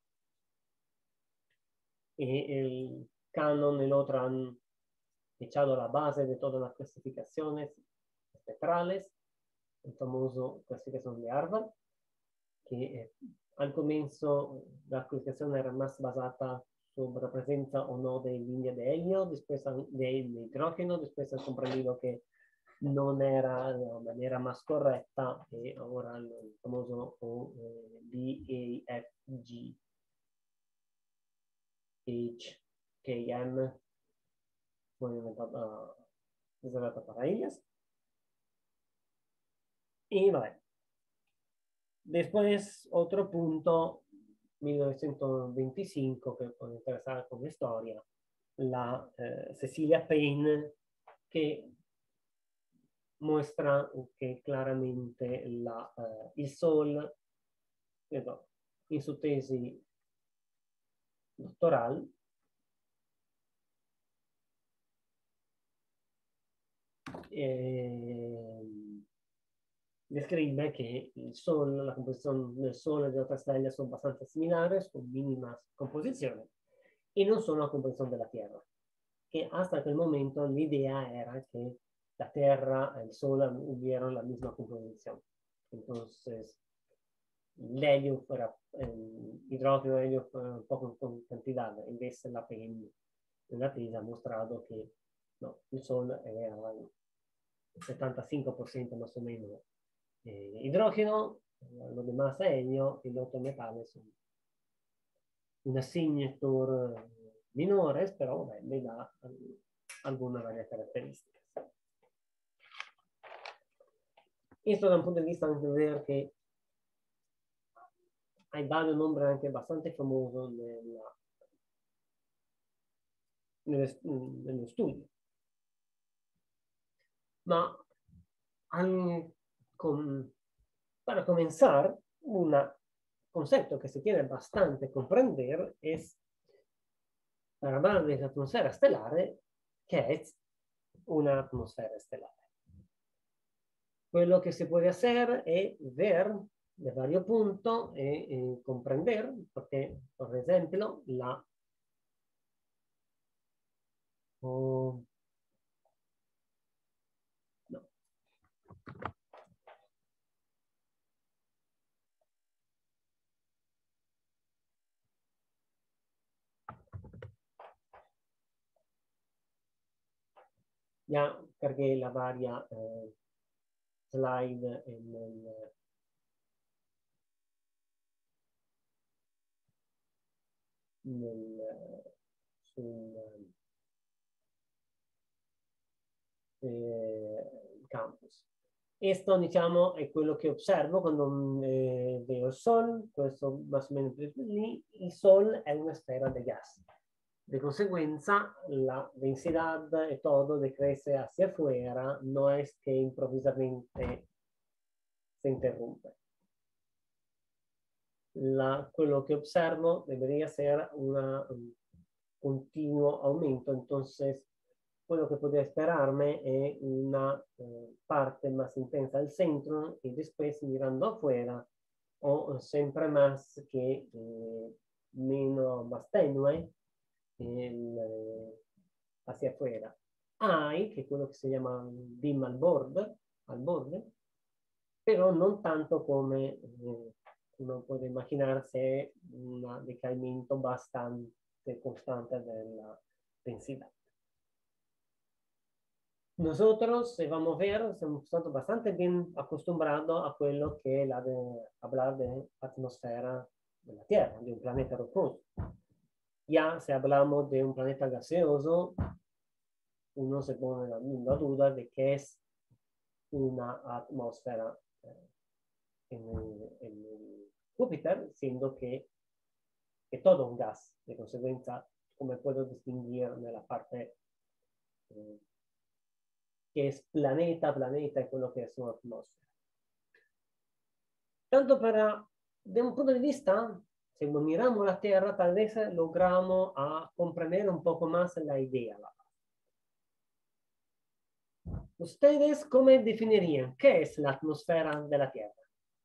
y el Canon y el otro han echado la base de todas las clasificaciones espectrales, el famoso clasificación de Harvard, que al comienzo la clasificación era más basada sobre la presencia o no de línea de helio, después de hidrógeno, después han comprendido que no era la manera más correcta, y ahora el famoso BAFG HKM fue reservata para ellas. Y vale. Después, otro punto, 1925, que puede interesar con la historia, la Cecilia Payne, que muestra que claramente il Sol, in su tesi dottoral, describe que el Sol, la composición del Sol y de otras estrellas son bastante similares, con mínimas composiciones, y no son la composición de la Tierra. Que hasta aquel momento la idea era que la Tierra y el Sol hubieran la misma composición. Entonces, el helio fuera, el hidrógeno y helio fuera un poco con cantidad. En vez la PN en la tesi ha mostrado que no, el Sol era el 75% más o menos hidrógeno, lo demás helio y los otros metales son una signature minores, pero le da algunas varias características. Esto da un punto de vista de ver que hay varios nombres anche bastante famosos nello studio. Ma para comenzar, una concepto que se tiene bastante comprender es, para hablar de la atmósfera estelar, que es una atmósfera estelar. Pues lo que se puede hacer es ver de varios puntos y comprender, porque, por ejemplo, no. Ya cargué la varia slide sul campus. Esto, diciamo, è quello che osservo quando veo il Sol, questo más o menos lì, il Sol è una sfera de gas. De conseguenza, la densidad y todo decrece hacia afuera, no es que improvisamente se interrumpe. Quello che observo debería ser un continuo aumento, entonces quello que podría esperarme es una parte más intensa al centro y después mirando afuera, o siempre más que menos, más tenue hacia afuera. Hay, que es quello che si chiama dim al borde, però non tanto come uno puede imaginarse un decaimiento bastante constante de la densidad. Nosotros, vamos a ver, estamos bastante bien acostumbrados a quello que es hablar de atmósfera de la Tierra, de un planeta rocoso. Ya si hablamos de un planeta gaseoso, uno se pone la duda de qué es una atmósfera en Júpiter, siendo que es todo un gas. De consecuencia, come puedo distinguir nella parte che es planeta e quello che è su atmosfera. Tanto para, de un punto de vista, si miramos la Tierra, tal vez logramos a comprender un poco más la idea. ¿Ustedes cómo definirían qué es la atmósfera de la Tierra?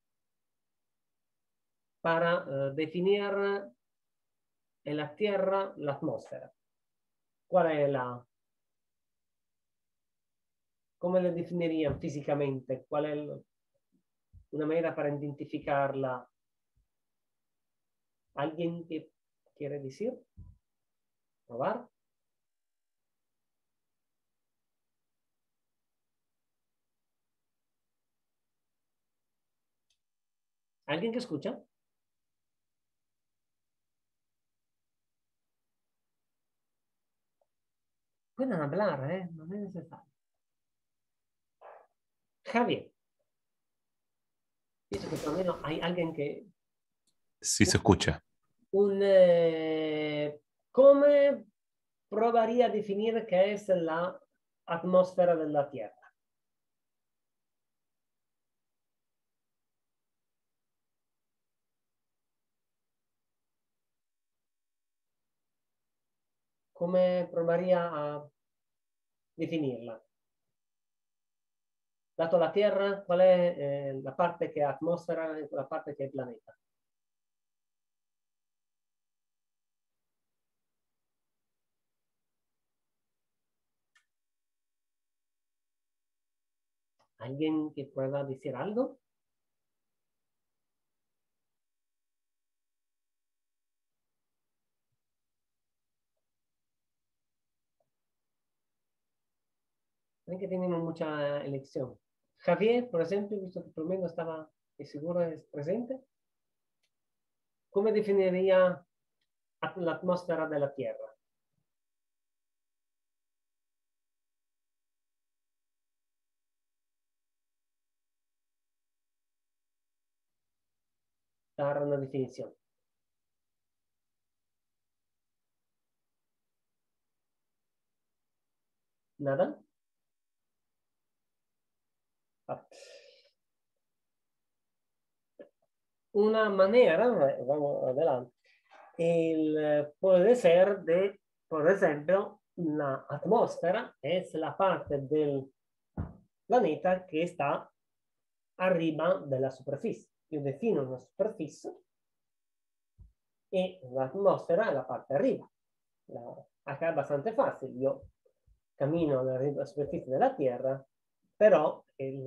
Para definir en la Tierra la atmósfera. ¿Cuál es ¿Cómo la definirían físicamente? ¿Cuál es una manera para identificarla? ¿Alguien que quiere decir? ¿Probar? ¿Alguien que escucha? Pueden hablar, ¿eh? No es necesario. Javier. Visto que por lo menos hay alguien que... Sí se escucha. ¿Cómo probaría a definir qué es la atmósfera de la Tierra? ¿Cómo probaría a definirla? Dato la Tierra, ¿cuál es la parte que es atmósfera y la parte que es planeta? ¿Alguien que pueda decir algo? No es que tenemos mucha elección. Javier, por ejemplo, visto que por lo menos estaba seguro es presente, ¿cómo definiría la atmósfera de la Tierra? Dar una definición. ¿Nada? Ah. una manera, vamos adelante, puede ser de, por ejemplo, la atmósfera es la parte del planeta que está arriba de la superficie. Yo defino una superficie y la atmósfera è la parte arriba. Acá es bastante fácil. Yo camino alla superficie della Terra, però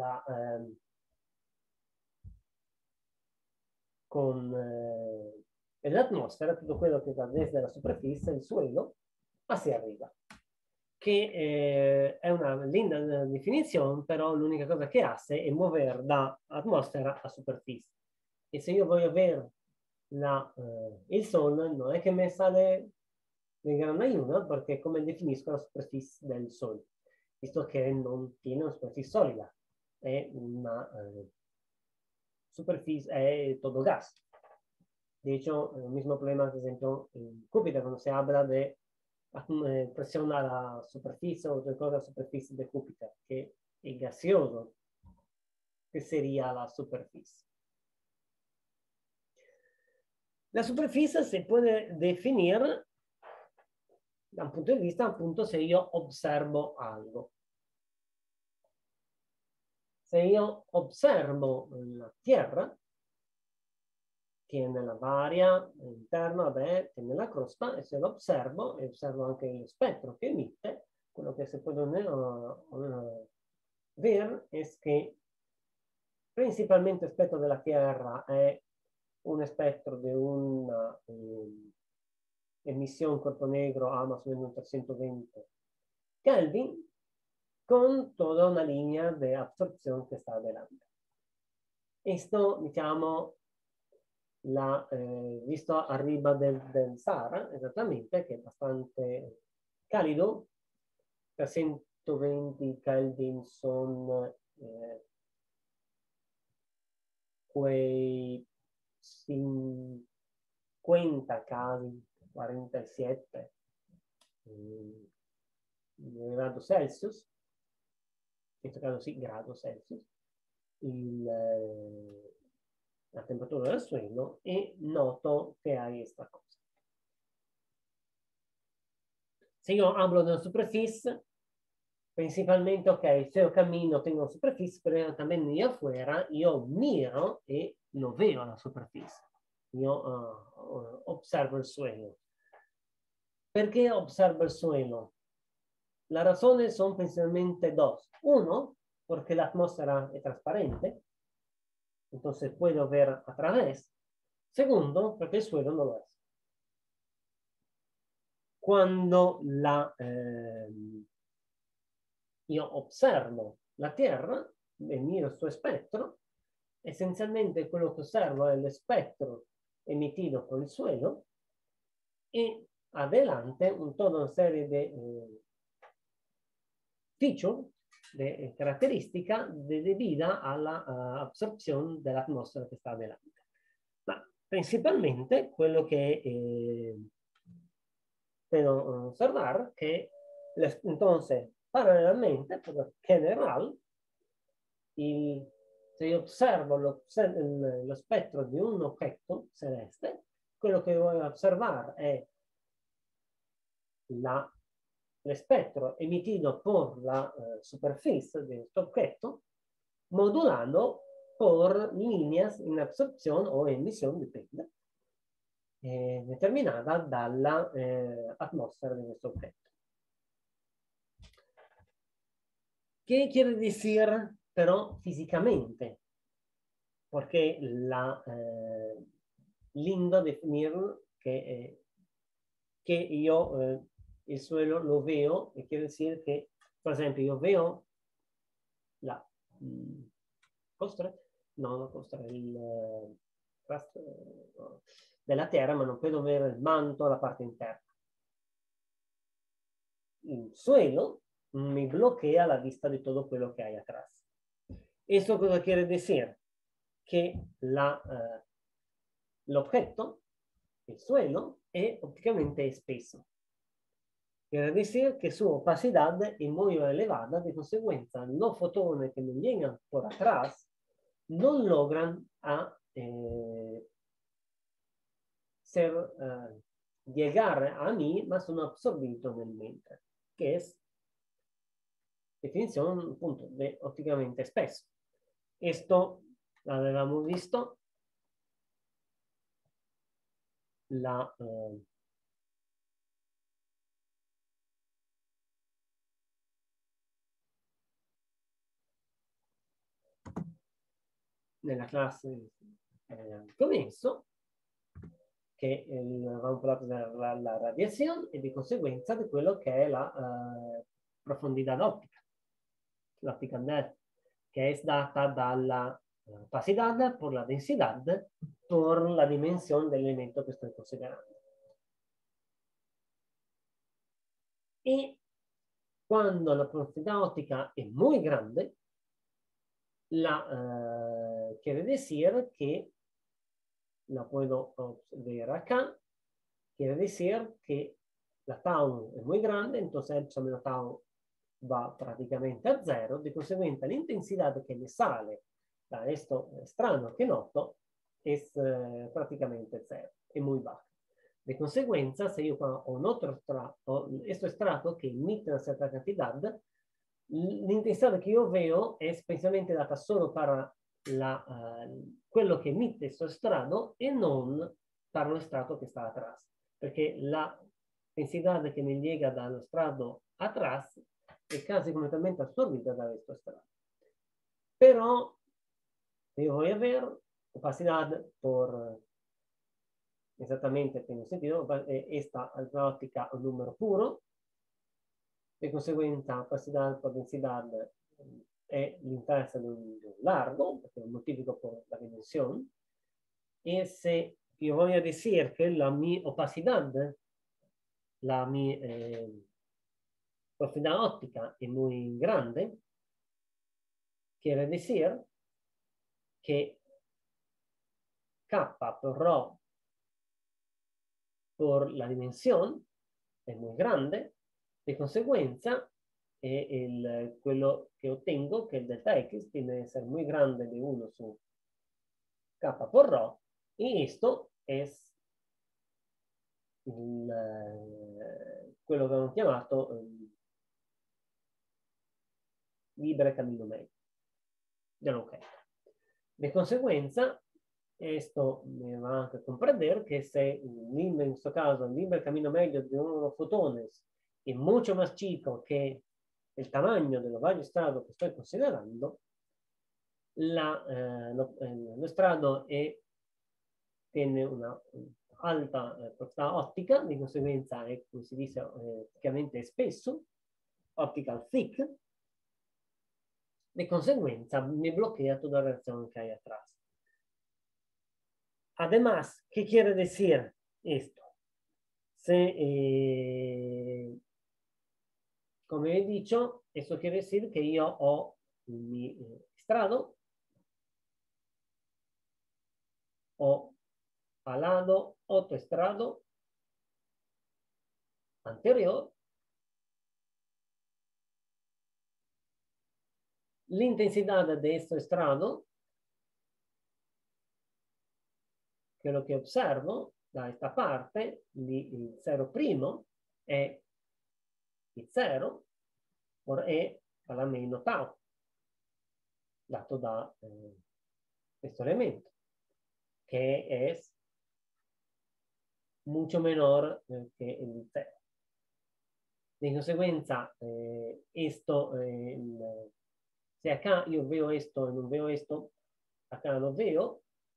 con l'atmosfera, tutto quello che va desde la superficie, il suelo, hacia arriba. Que es una linda definición, pero la única cosa que hace es mover da atmósfera a superficie. Y si yo voy a ver el sol, no es que me sale de gran ayuda, porque como definisco la superficie del sol, visto que no tiene una superficie sólida, es una superficie, es todo gas. De hecho, el mismo problema, por ejemplo, en Júpiter, cuando se habla de presión a la superficie o de toda la superficie de Júpiter, que es gaseoso, que sería la superficie. La superficie se puede definir da un punto di vista, appunto, se io osservo algo. Se io osservo la Tierra, tiene la varia interna, vabbè, tiene la crosta, e se lo osservo, e osservo anche lo spettro che emite, quello che si può ver es que principalmente el espectro de la Tierra es un espectro de una emisión cuerpo negro a más o menos 320 Kelvin, con toda una línea de absorción que está adelante. Esto, diciamo, visto arriba del Sahara, esattamente, che è bastante cálido, 320 Kelvin sono quei 50 casi, 47 grado Celsius, in questo caso sì, grado Celsius, la temperatura del suelo, e noto che hay questa cosa. Se io hablo de una superficie, principalmente, ok, se io cammino tengo una superficie, pero también de afuera io miro e lo veo la superficie. Io observo il suelo. ¿Perché observo il suelo? Las razones son principalmente dos. Uno, porque la atmósfera es transparente, entonces puedo ver a través. Segundo, porque el suelo no lo es. Cuando io osservo la Tierra e miro il suo spettro, essenzialmente quello che osservo è lo spettro emitido por il suelo e adelante toda una serie di feature, de característica debida a la absorción de la atmósfera que está adelante. Ma principalmente quello che puedo observar que entonces paralelamente, por general, se io osservo lo spettro di un oggetto celeste, quello che voglio osservare è l'espectro emitido por la superficie de este objeto, modulado por líneas en absorción o emisión, depende, determinada dalla atmósfera de questo objeto. ¿Qué quiere decir, pero físicamente? Porque lindo definir que yo il suelo lo veo, e quiere decir che, per esempio, io veo la costra, no, la costra, della Terra, ma non puedo vedere il manto, la parte interna. Il suelo mi bloquea la vista di tutto quello che hay atrás. ¿Esto cosa quiere decir? Que l'oggetto, il suelo, è ópticamente espeso. Quiere decir que su opacidad es muy elevada, de consecuencia, los fotones que me llegan por atrás no logran ser llegar a mí, ma sono absorbito nel mente, che è definizione appunto de ópticamente espeso. Esto l'avevamo visto nella classe comienzo, che avevamo parlato della radiazione e di conseguenza di quello che è la profondità ottica, l'ottica net, che è data dalla opacidad por la densidad por la dimensione dell'elemento che sto considerando. E quando la profondità ottica è muy grande, quiere decir que la puedo ver acá, quiere decir que la tau es muy grande, entonces el epsilon menos tau va prácticamente a cero, de consecuencia la intensidad que le sale da esto strano que noto es prácticamente cero, es muy baja. De consecuencia, si yo ho un otro strato, este strato que emite una cierta cantidad, l'intensità che io veo è specialmente data solo per quello che emite questo strato e non per lo strato che sta atrás. Perché la intensità che mi lega dallo strato atrás è quasi completamente assorbita da questo strato. Però io voglio avere opacidad por esattamente tiene sentido, esta ottica un numero puro, de conseguenza opacidad por densidad è l'interesse di un largo, perché lo moltiplico por la dimensione, e se io voglio decir che la mia opacidad, la mia profundidad óptica è muy grande, quiere decir che K por ρ por la dimensione è muy grande, di conseguenza quello che ottengo, che il delta X, tiene que ser muy grande di 1 su K por ρ, y esto es quello che abbiamo chiamato libre camino medio dell'occhio. Di conseguenza, esto me va a comprender que en este caso el libre camino medio de unos fotones es mucho más chico que el tamaño de los varios estrados que estoy considerando, lo estrado tiene una alta profundità ottica, di conseguenza è, come si dice, praticamente spesso, optical thick, de consecuencia me bloquea toda la reacción que hay atrás. Además, ¿qué quiere decir esto? Como he dicho, eso quiere decir que yo ho mi estrado, ho al lado otro estrado anterior, la intensidad de este estrado, que lo que observo da esta parte, il 0' è il 0 por E alla meno tau, dato da questo elemento, che è mucho menor che il 0. Di conseguenza, se acá io veo esto e non veo esto, acá lo veo,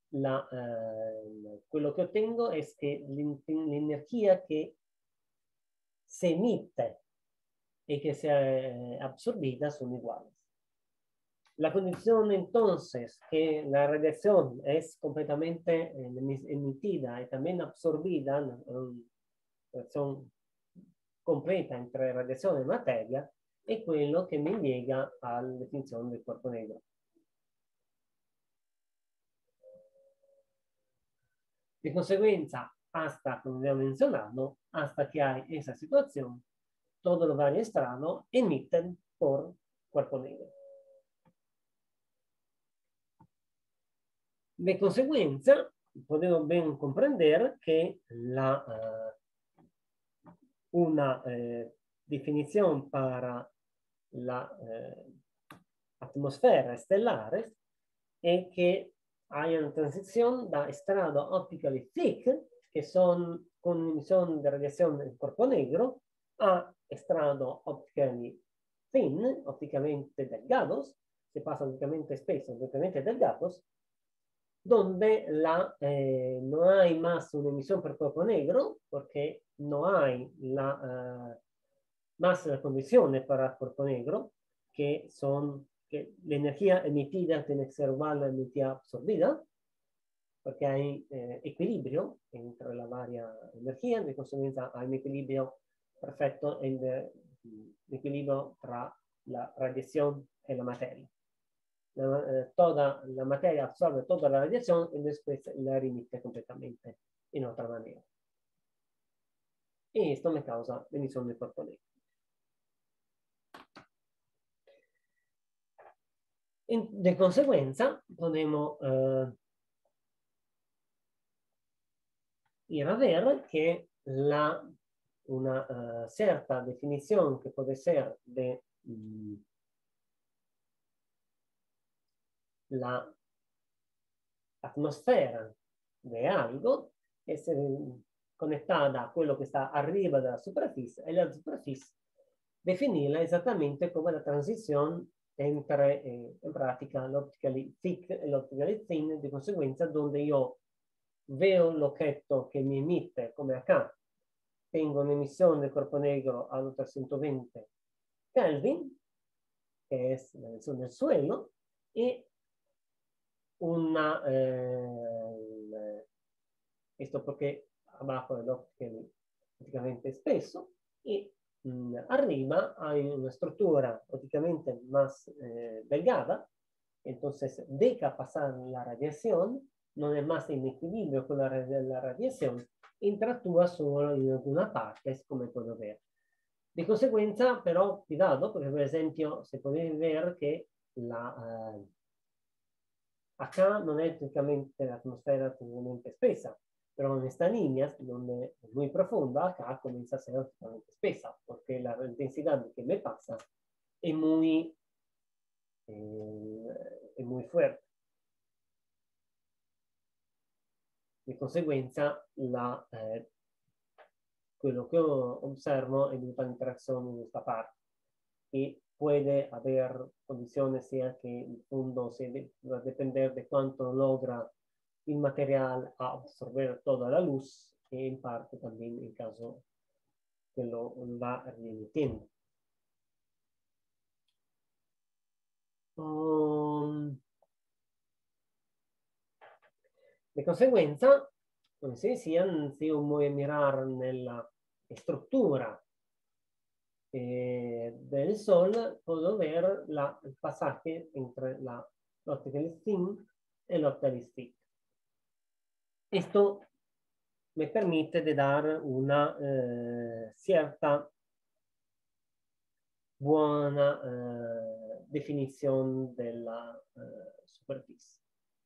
quello che ottengo è che l'energia che se emite y que sea absorbida son iguales. La condición entonces que la radiación es completamente emitida y también absorbida, una relación completa entre radiación y materia, è quello che mi lega alla definizione del corpo negro. Di conseguenza, hasta, como había mencionado, hasta que hay esa situación, todos los varios estranos emiten por cuerpo negro. De consecuencia, podemos bien comprender que una definición para la atmósfera estelar es que hay una transición de estrado optically thick, que son con emisión de radiación del cuerpo negro, a estrado optically thin, ópticamente delgados, se pasa ópticamente espesos, ópticamente delgados, donde no hay más una emisión por cuerpo negro, porque no hay más las condiciones para el cuerpo negro, que son que la energía emitida tiene que ser igual a la energía absorbida, porque hay equilibrio entre la varia energía, de consecuencia hay un equilibrio perfecto en equilibrio tra la radiación y la materia. Toda la materia absorbe toda la radiación y después la remite completamente en otra manera. Y esto me causa emisión de cuerpo negro. De consecuencia, podemos ir a ver que una cierta definición que puede ser de la atmósfera de algo es conectada a quello che sta arriba della superficie e la superficie definirla esattamente come la transizione entre in pratica l'optically thick e l'optically thin, di conseguenza dove io veo l'occhetto che mi emette come acá, tengo un'emissione del corpo negro a 320 Kelvin, che è la dimensione del suelo, e esto porque abajo del óptico prácticamente espeso y arriba hay una estructura prácticamente más delgada, entonces deja pasar la radiación, no es más en equilibrio con la radiación, interactúa solo en alguna parte, es como puedo ver. De consecuencia, pero cuidado, porque por ejemplo, se puede ver que acá no es únicamente la atmósfera totalmente espesa, pero en esta línea, donde es muy profunda, acá comienza a ser totalmente espesa, porque la intensidad que me pasa es muy fuerte. De conseguenza, quello che osservo è una interazione in questa parte, e puede haber condiciones sea que el fondo va a depender de cuánto logra el material a absorber toda la luz, y en parte también en caso que lo va remitiendo. De conseguenza, come si decía, se io voy a mirar nella struttura del Sol, puedo ver el pasaje entre la optical thin y la optical thick. Esto me permite de dar una cierta buona definición de la superficie.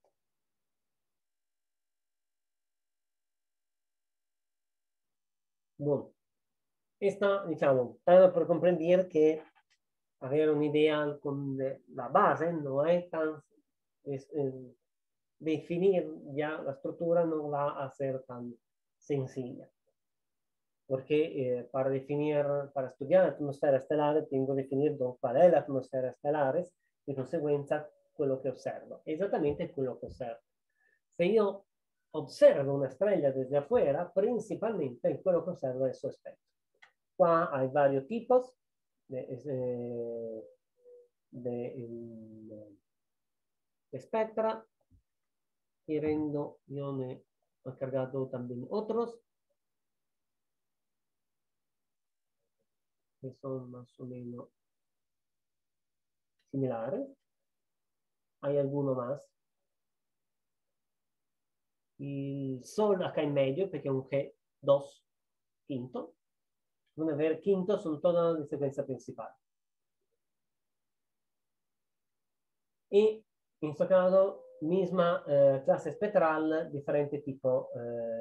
Bueno, esta, diciamo, tanto per comprendere che avere un'idea con la base no es tan definir ya la estructura no va a ser tan sencilla. Porque para estudiar la atmósfera estelar, tengo que definir cuál es la atmósfera estelar, de consecuencia, quello que observo. Esattamente quello que observo. Se yo observo una estrella desde afuera, principalmente quello que observo es su espectro. Qua hay varios tipos de espectra. Y rendo, yo me he cargado también otros que son más o menos similares. Hay alguno más. El Sol acá en medio, porque es un G2 quinto. Van a ver, quinto son todas las secuencias principales. Y en este caso, misma clase espectral, diferente tipo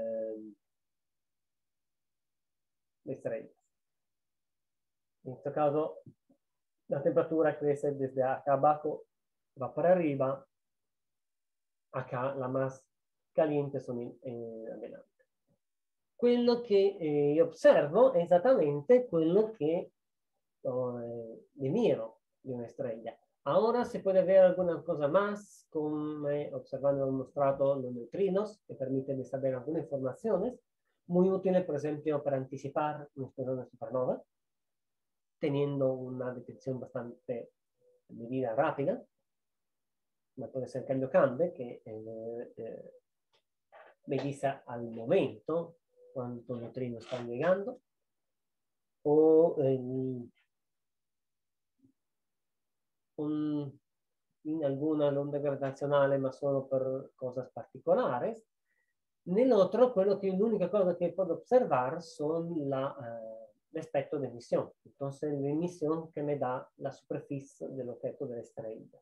de estrellas. En este caso, la temperatura crece desde acá abajo, va para arriba. Acá la más caliente sono adelante. Quello che io osservo è esattamente quello che le miro di una estrella. Ahora se puede ver alguna cosa más, como observando el mostrado los neutrinos, que permiten saber algunas informaciones, muy útiles, por ejemplo, para anticipar una supernova, teniendo una detección bastante medida rápida, ma puede ser Kamiokande, che me dice al momento cuántos neutrinos están llegando, o in alguna onda gravitazionale, ma solo per cose particolari. Nell'altro, l'unica cosa che puedo observar son l'aspetto de emisión. Entonces, la emisión que me da la superficie del objeto de la estrella.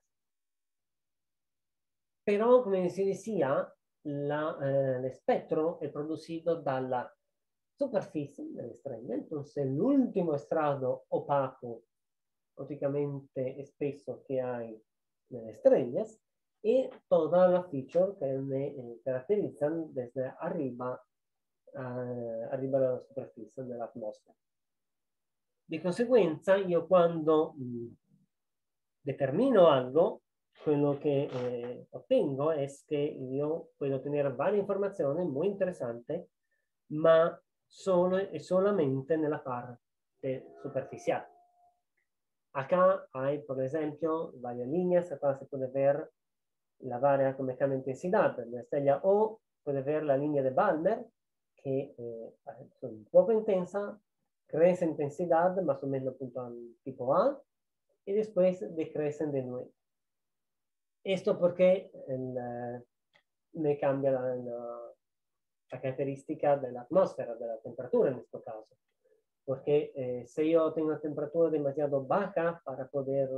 Però, come si decía, l'espectro è producido dalla superficie della estrella. Entonces, l'ultimo estrato opaco prácticamente espeso que hay en estrellas y todas las features que me caracterizan desde arriba, arriba de la superficie de la atmósfera. Di conseguenza, io quando determino algo, quello che ottengo es que io puedo tener varie informazioni muy interesanti, ma solo e solamente nella parte superficiale. Acá hay, por ejemplo, varias líneas. Acá se puede ver la varia come cambia intensidad. La estrella O puede ver la línea de Balmer, que es un poco intensa, crece en intensidad, más o menos punto al tipo A, y después decrecen de nuevo. Esto porque me cambia la caratteristica dell'atmosfera, della temperatura in questo caso. Porque si yo tengo una temperatura demasiado baja para poder,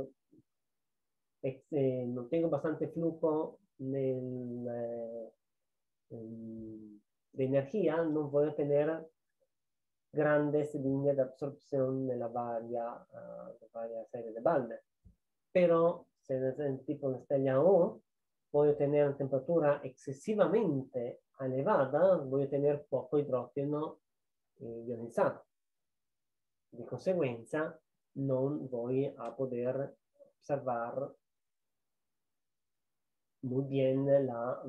no tengo bastante flujo de energía, no voy a tener grandes líneas de absorción de la varia serie de Balmer. Pero si es el tipo de estrella O, voy a tener una temperatura excesivamente elevada, voy a tener poco hidrógeno ionizado. Di conseguenza non voy a poder observar muy bien la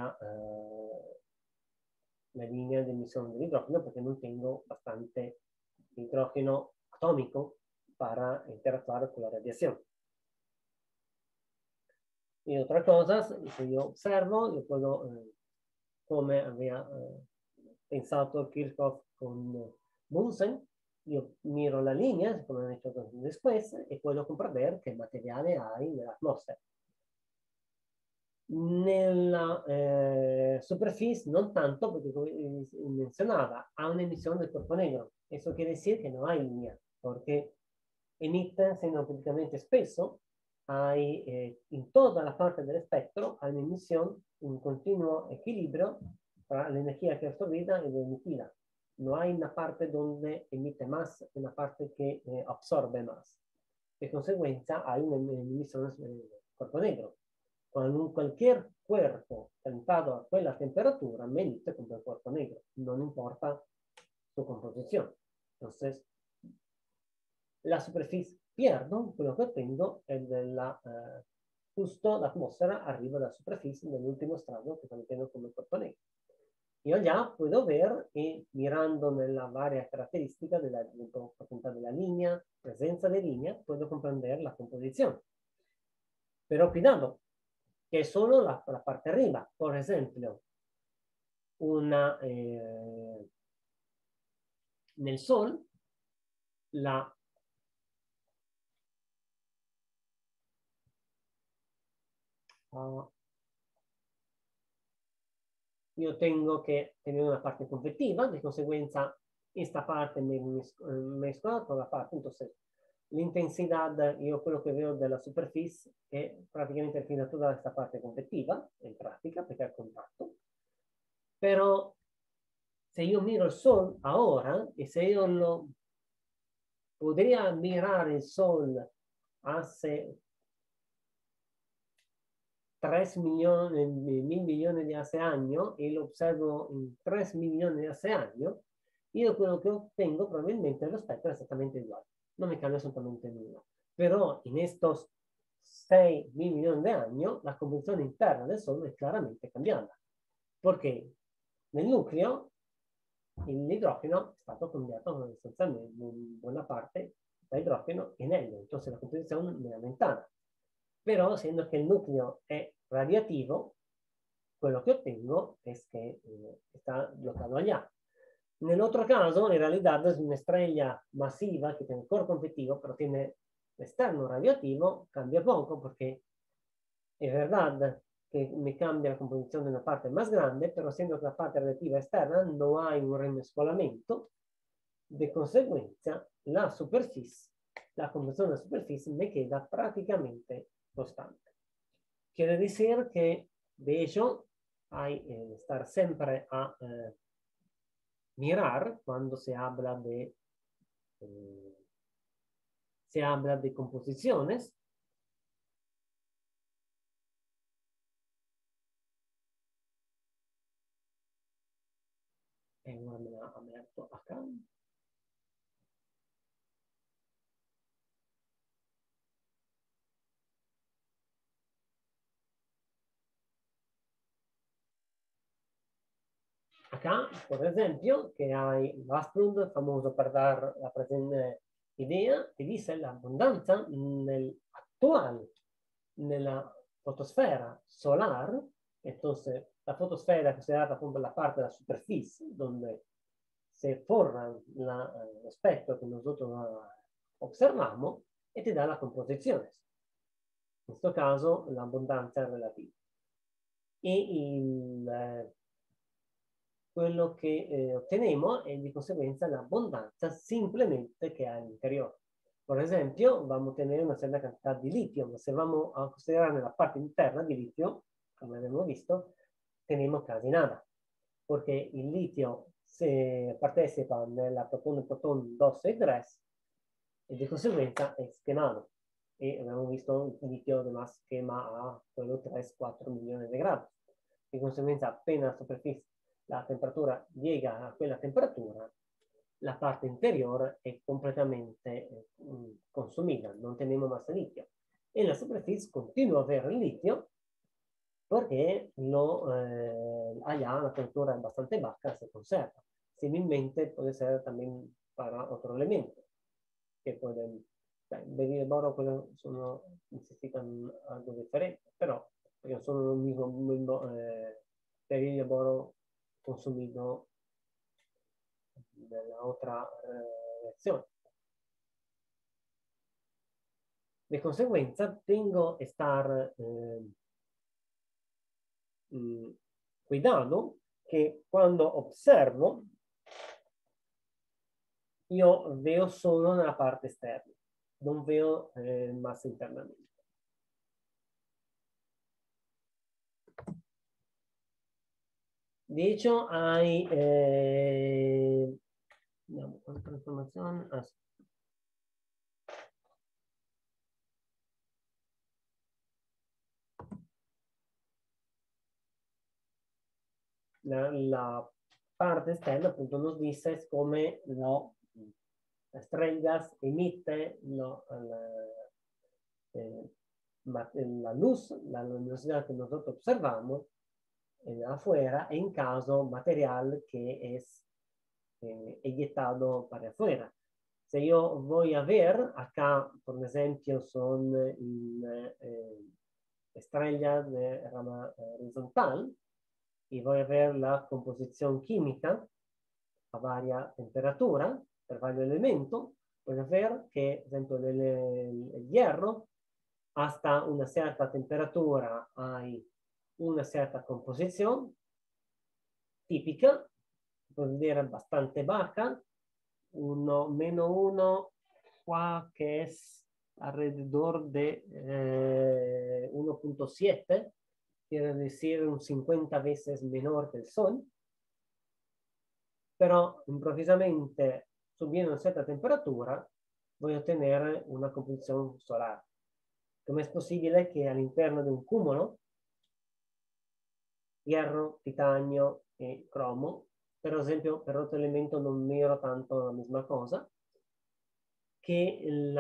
línea de emisión del hidrógeno porque no tengo bastante hidrógeno atómico para interactuar con la radiación. Y otra cosa, si yo observo, yo puedo, come había pensato Kirchhoff con Bunsen, io miro la linea, come ho detto después, e puedo comprender che materiale hai nell'atmosfera. Nella superficie non tanto, perché come menzionava, ha un'emissione del corpo negro. Eso quiere decir que no hay línea, porque emite, siendo prácticamente espeso, hay en toda la parte del espectro, hay una emisión, un continuo equilibrio tra la energía que es absorbida y la emitida. No hay una parte donde emite más y una parte que absorbe más. De consecuencia, hay una emisión del cuerpo negro. Cuando cualquier cuerpo calentado a quella temperatura me emite como el cuerpo negro, no importa su composición. Entonces, la superficie pierdo, quello che ottengo è justo la atmósfera arriba de la superficie nell'ultimo strato che mantengo come cuerpo negro. Yo ya puedo ver y mirando nella varia caratteristica della profundità della linea, presenza di linea, puedo comprender la composición. Pero cuidado, que es solo la parte arriba. Por ejemplo, nel Sol, io tengo che tenere una parte convettiva, di conseguenza questa parte mescola con la parte, entonces L'intensidad, io quello che vedo della superficie è praticamente definita tutta questa parte convettiva, in pratica, perché è a contatto. Però se io miro il Sol ahora e se io lo podría mirar el Sol hace 3 millones, 1.000 millones de hace años y lo observo en 3 millones de hace años, io quello che ottengo probabilmente lo spettro è esattamente uguale. Non mi cambia assolutamente nulla. Però in estos 6.000 millones de años la composizione interna del Sol è claramente cambiata. Perché nel nucleo l'idrogeno è stato cambiato essenzialmente in buona parte da idrogeno in helio, entonces la composizione è aumentata. Però, essendo che il nucleo è radiativo, quello che ottengo è che está bloccado allá. Nel otro caso, en realidad es una estrella masiva que tiene core competitivo, pero tiene esterno radioactivo, cambia poco porque es verdad que me cambia la composición de una parte más grande, pero siendo que la parte radiactiva externa no hay un remezclamiento, de consecuencia la superficie, la composición de la superficie me queda prácticamente constante. Quiere decir que, de hecho, hay que estar siempre a mirar cuando se habla de composiciones. Ahora me la ha abierto acá. Acá, por ejemplo, que hay Asplund, famoso per dar la presente idea, que dice la abundancia actual nella fotosfera solar. Entonces, la fotosfera è considerata appunto la parte della superficie donde se forma lo spettro che nosotros observamos e ti dà la composizione. In questo caso l'abbondanza è relativa. E quello che ottenemos è di conseguenza l'abbondanza simplemente che ha all'interiore. Por ejemplo, vamos a tener una cierta cantidad de litio, se vamos a considerar la parte interna de litio, como hemos visto, tenemos casi nada, porque el litio se participa nella protón-protón 2 y 3 y de consecuencia es quemado. Y hemos visto el litio además quema a 3-4 millones de grados. De consecuencia, apenas la superficie, la temperatura llega a quella temperatura, la parte interior è completamente consumida, non tenemos más litio. E la superficie continua a avere il litio perché allá la temperatura è abbastanza bassa, se conserva. Similmente può essere también para otro elemento, che pueden, berile e boro necesitan algo differente, però perché sono il mismo berile e boro consumido nella otra reacción. De consecuencia, tengo que estar cuidado que cuando observo, io veo solo nella parte esterna, non veo más internamente. De hecho, hay otra información. La parte esterna appunto nos dice come las estrellas emite la luz, la luminosidad que nosotros observamos afuera en caso material que es eyectado para afuera. Si yo voy a ver, acá por ejemplo son estrellas de rama horizontal, y voy a ver la composición química a varia temperatura per vario elemento, voy a ver que, por ejemplo, el hierro, hasta una cierta temperatura hay una cierta composición típica, puedo dire bastante baja, -1 agua que es alrededor de 1.7, quiere decir un 50 veces menor que el Sol, pero improvvisamente subiendo una cierta temperatura voy a ottener una composizione solare. Come è possibile che all'interno di un cumulo hierro, titanio e cromo, per esempio per otro elemento non miro tanto la misma cosa, che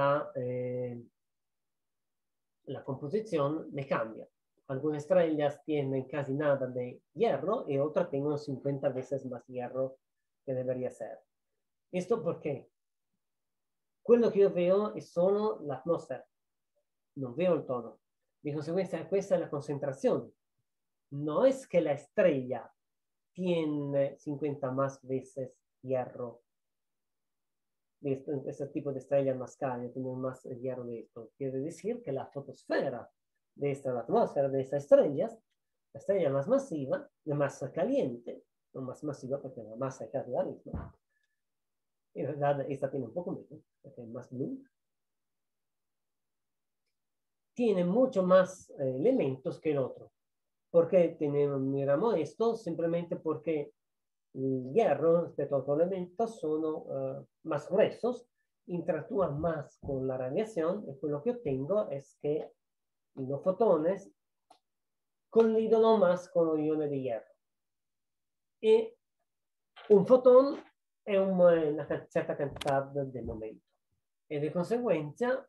la composición me cambia. Algunas estrellas tienen casi nada de hierro y otras tienen 50 veces más hierro que debería ser. ¿Esto por qué? Quello che io vedo è solo l'atmosfera, non veo il todo. Di conseguenza questa è la concentrazione. No es que la estrella tiene 50 más veces hierro. Este tipo de estrellas más cálidas tienen más hierro de esto. Quiere decir que la fotosfera de esta, la atmósfera de estas estrellas, la estrella más masiva, la más caliente, no más masiva porque la masa es casi la misma. En realidad esta tiene un poco menos, porque es más blue. Tiene mucho más elementos que el otro. ¿Por qué miramos esto? Simplemente porque el hierro respecto a otros elementos son más gruesos, interactúan más con la radiación y lo que obtengo es que los fotones collidono más con los iones de hierro. Y un fotón es una cierta cantidad de momento. Y de consecuencia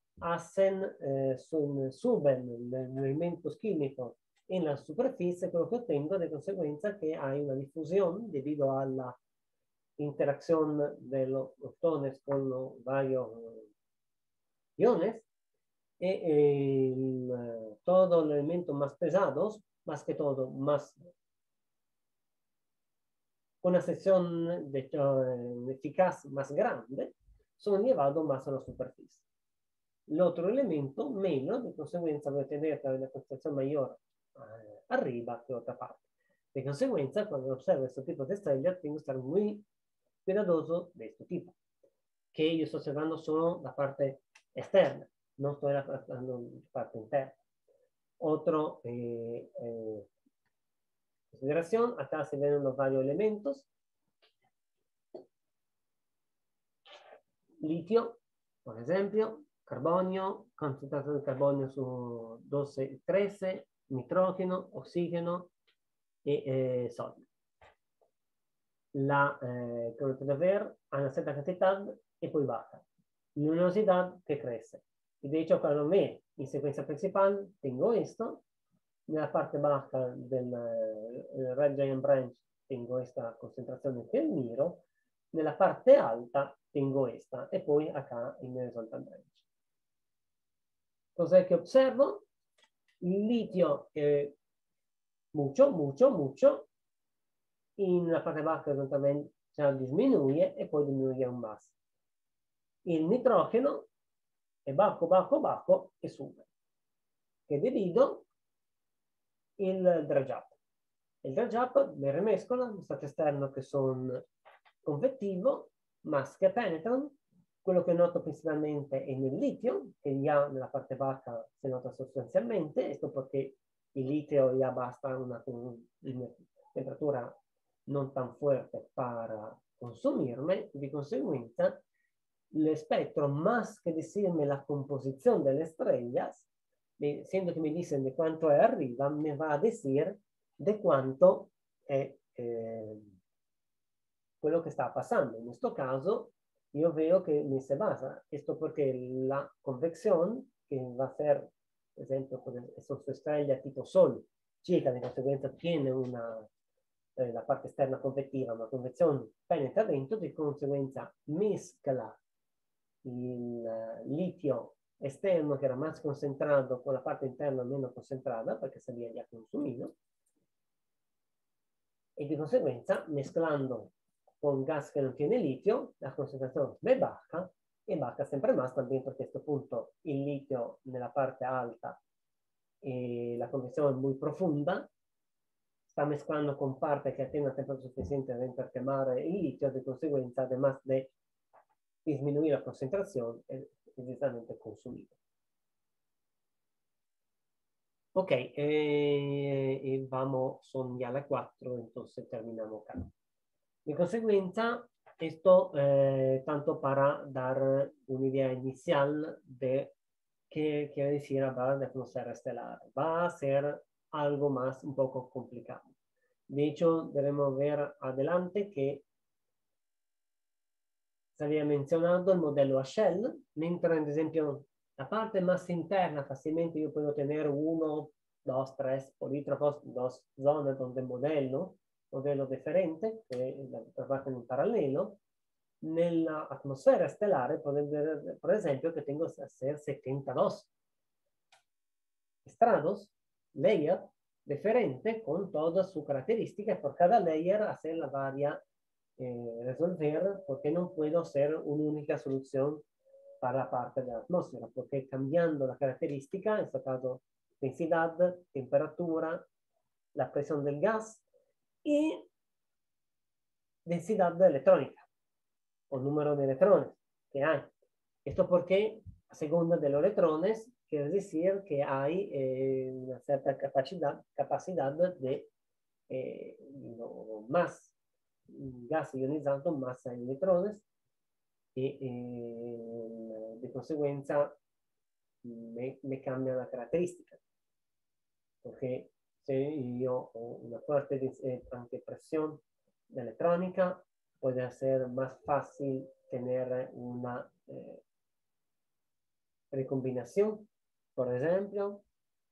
suben los elementos químicos en la superficie, lo que obtengo de consecuencia que hay una difusión debido a la interacción de los fotones con los varios iones y todos los elementos más pesados, más que todo, más una sección eficaz más grande, son llevados más a la superficie. El otro elemento menos, de consecuencia voy a tener una concentración mayor arriba que otra parte. De consecuencia, cuando observo este tipo de estrellas, tengo que estar muy cuidadoso de este tipo, que yo estoy observando solo la parte externa, no estoy observando la parte interna. Otro consideración, acá se ven los varios elementos. Litio, por ejemplo, carbonio, concentración de carbonio su 12, 13, nitrógeno, oxígeno y sodio. Como puedes ver, a una cierta cantidad y pues baja. Luminosidad que crece. Y de hecho, cuando me en secuencia principal, tengo esto. En la parte baja del Red Giant Branch tengo esta concentración que miro. Nella parte alta tengo esta e poi acá in Resultant Branch. Cos'è che osservo? Il litio mucho. In la parte baja esattamente disminuye e poi disminuye aún más. Il nitrogeno è bajo e sube. Che debido il dredge up. Il dredge up me remescola lo stato esterno che sono convettivo, más que penetran. Quello che noto principalmente è nel litio, che ya nella parte bassa si nota sostanzialmente, questo perché il litio ya basta una temperatura non tan fuerte para consumirme, di conseguenza l'espectro más que decirme la composición de las estrellas, siendo que me dicen de cuánto es arriba, me va a decir de cuánto è quello che sta passando. In questo caso io veo che mi se basa, questo perché la convección, che va a ser, per esempio, su estrella tipo Sol, chica, di conseguenza tiene la parte esterna convettiva, una convección penetra dentro, di conseguenza mescla il litio esterno che era más concentrato con la parte interna meno concentrata, perché salía ya consumito, e di conseguenza mesclando con gas che non tiene litio, la concentrazione è bassa, e bassa sempre más también perché a questo punto il litio nella parte alta e la conversione è molto profonda, sta mezclando con parte che tiene una temperatura sufficiente per quemare il litio, di conseguenza, además de disminuir la concentración es directamente consumido. Ok, y vamos, son ya las 4, entonces terminamos acá. De consecuencia, esto tanto para dar una idea inicial de qué quiere decir hablar de atmósfera estelar. Va a ser algo más un poco complicado. De hecho, debemos ver adelante que se había mencionado el modelo a shell, mentre ad esempio la parte más interna fácilmente yo puedo tener 1, 2, 3 polítrofos, 2 zonas donde modelo diferente, que trabajan en parallelo. Nella atmosfera stellare puede ver, por ejemplo, que tengo que hacer 72 estrados, layer, diferente con todas sus características. Por cada layer hacer la varia resolver, porque no puedo hacer una única solución para la parte de la atmósfera, porque cambiando la característica, he sacado densidad, temperatura, la presión del gas y densidad electrónica o número de electrones que hay. Esto porque a segunda de los electrones quiere decir que hay una cierta capacidad de más gas ionizado, más hay electrones y de consecuencia me cambia la característica. Porque si yo ho una fuerte anche presión de electrónica, puede ser más fácil tener una recombinación. Por ejemplo,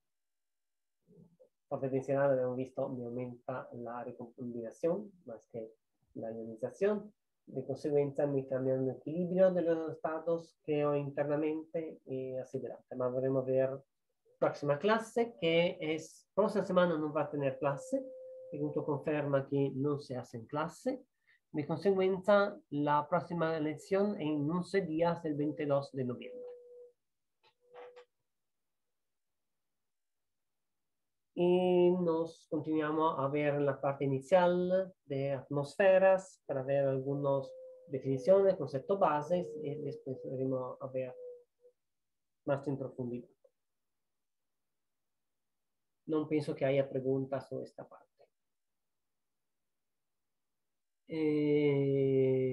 potencial abbiamo visto mi aumenta la recombinación más que la ionización. De consecuencia, mi cambia el equilibrio de los estados que ho internamente y así adelante. Ma vorremmo ver próxima clase, que es, próxima semana no va a tener clase, el punto conferma que no se hace en clase. De consecuencia, la próxima lección en 11 días, el 22 de noviembre. Y nos continuamos a ver la parte inicial de atmosferas para ver algunas definiciones, conceptos bases y después veremos a ver más en profundidad. No pienso que haya preguntas sobre esta parte.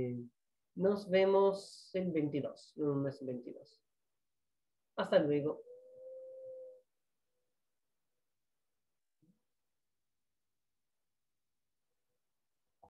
Nos vemos el 22, lunes 22. Hasta luego.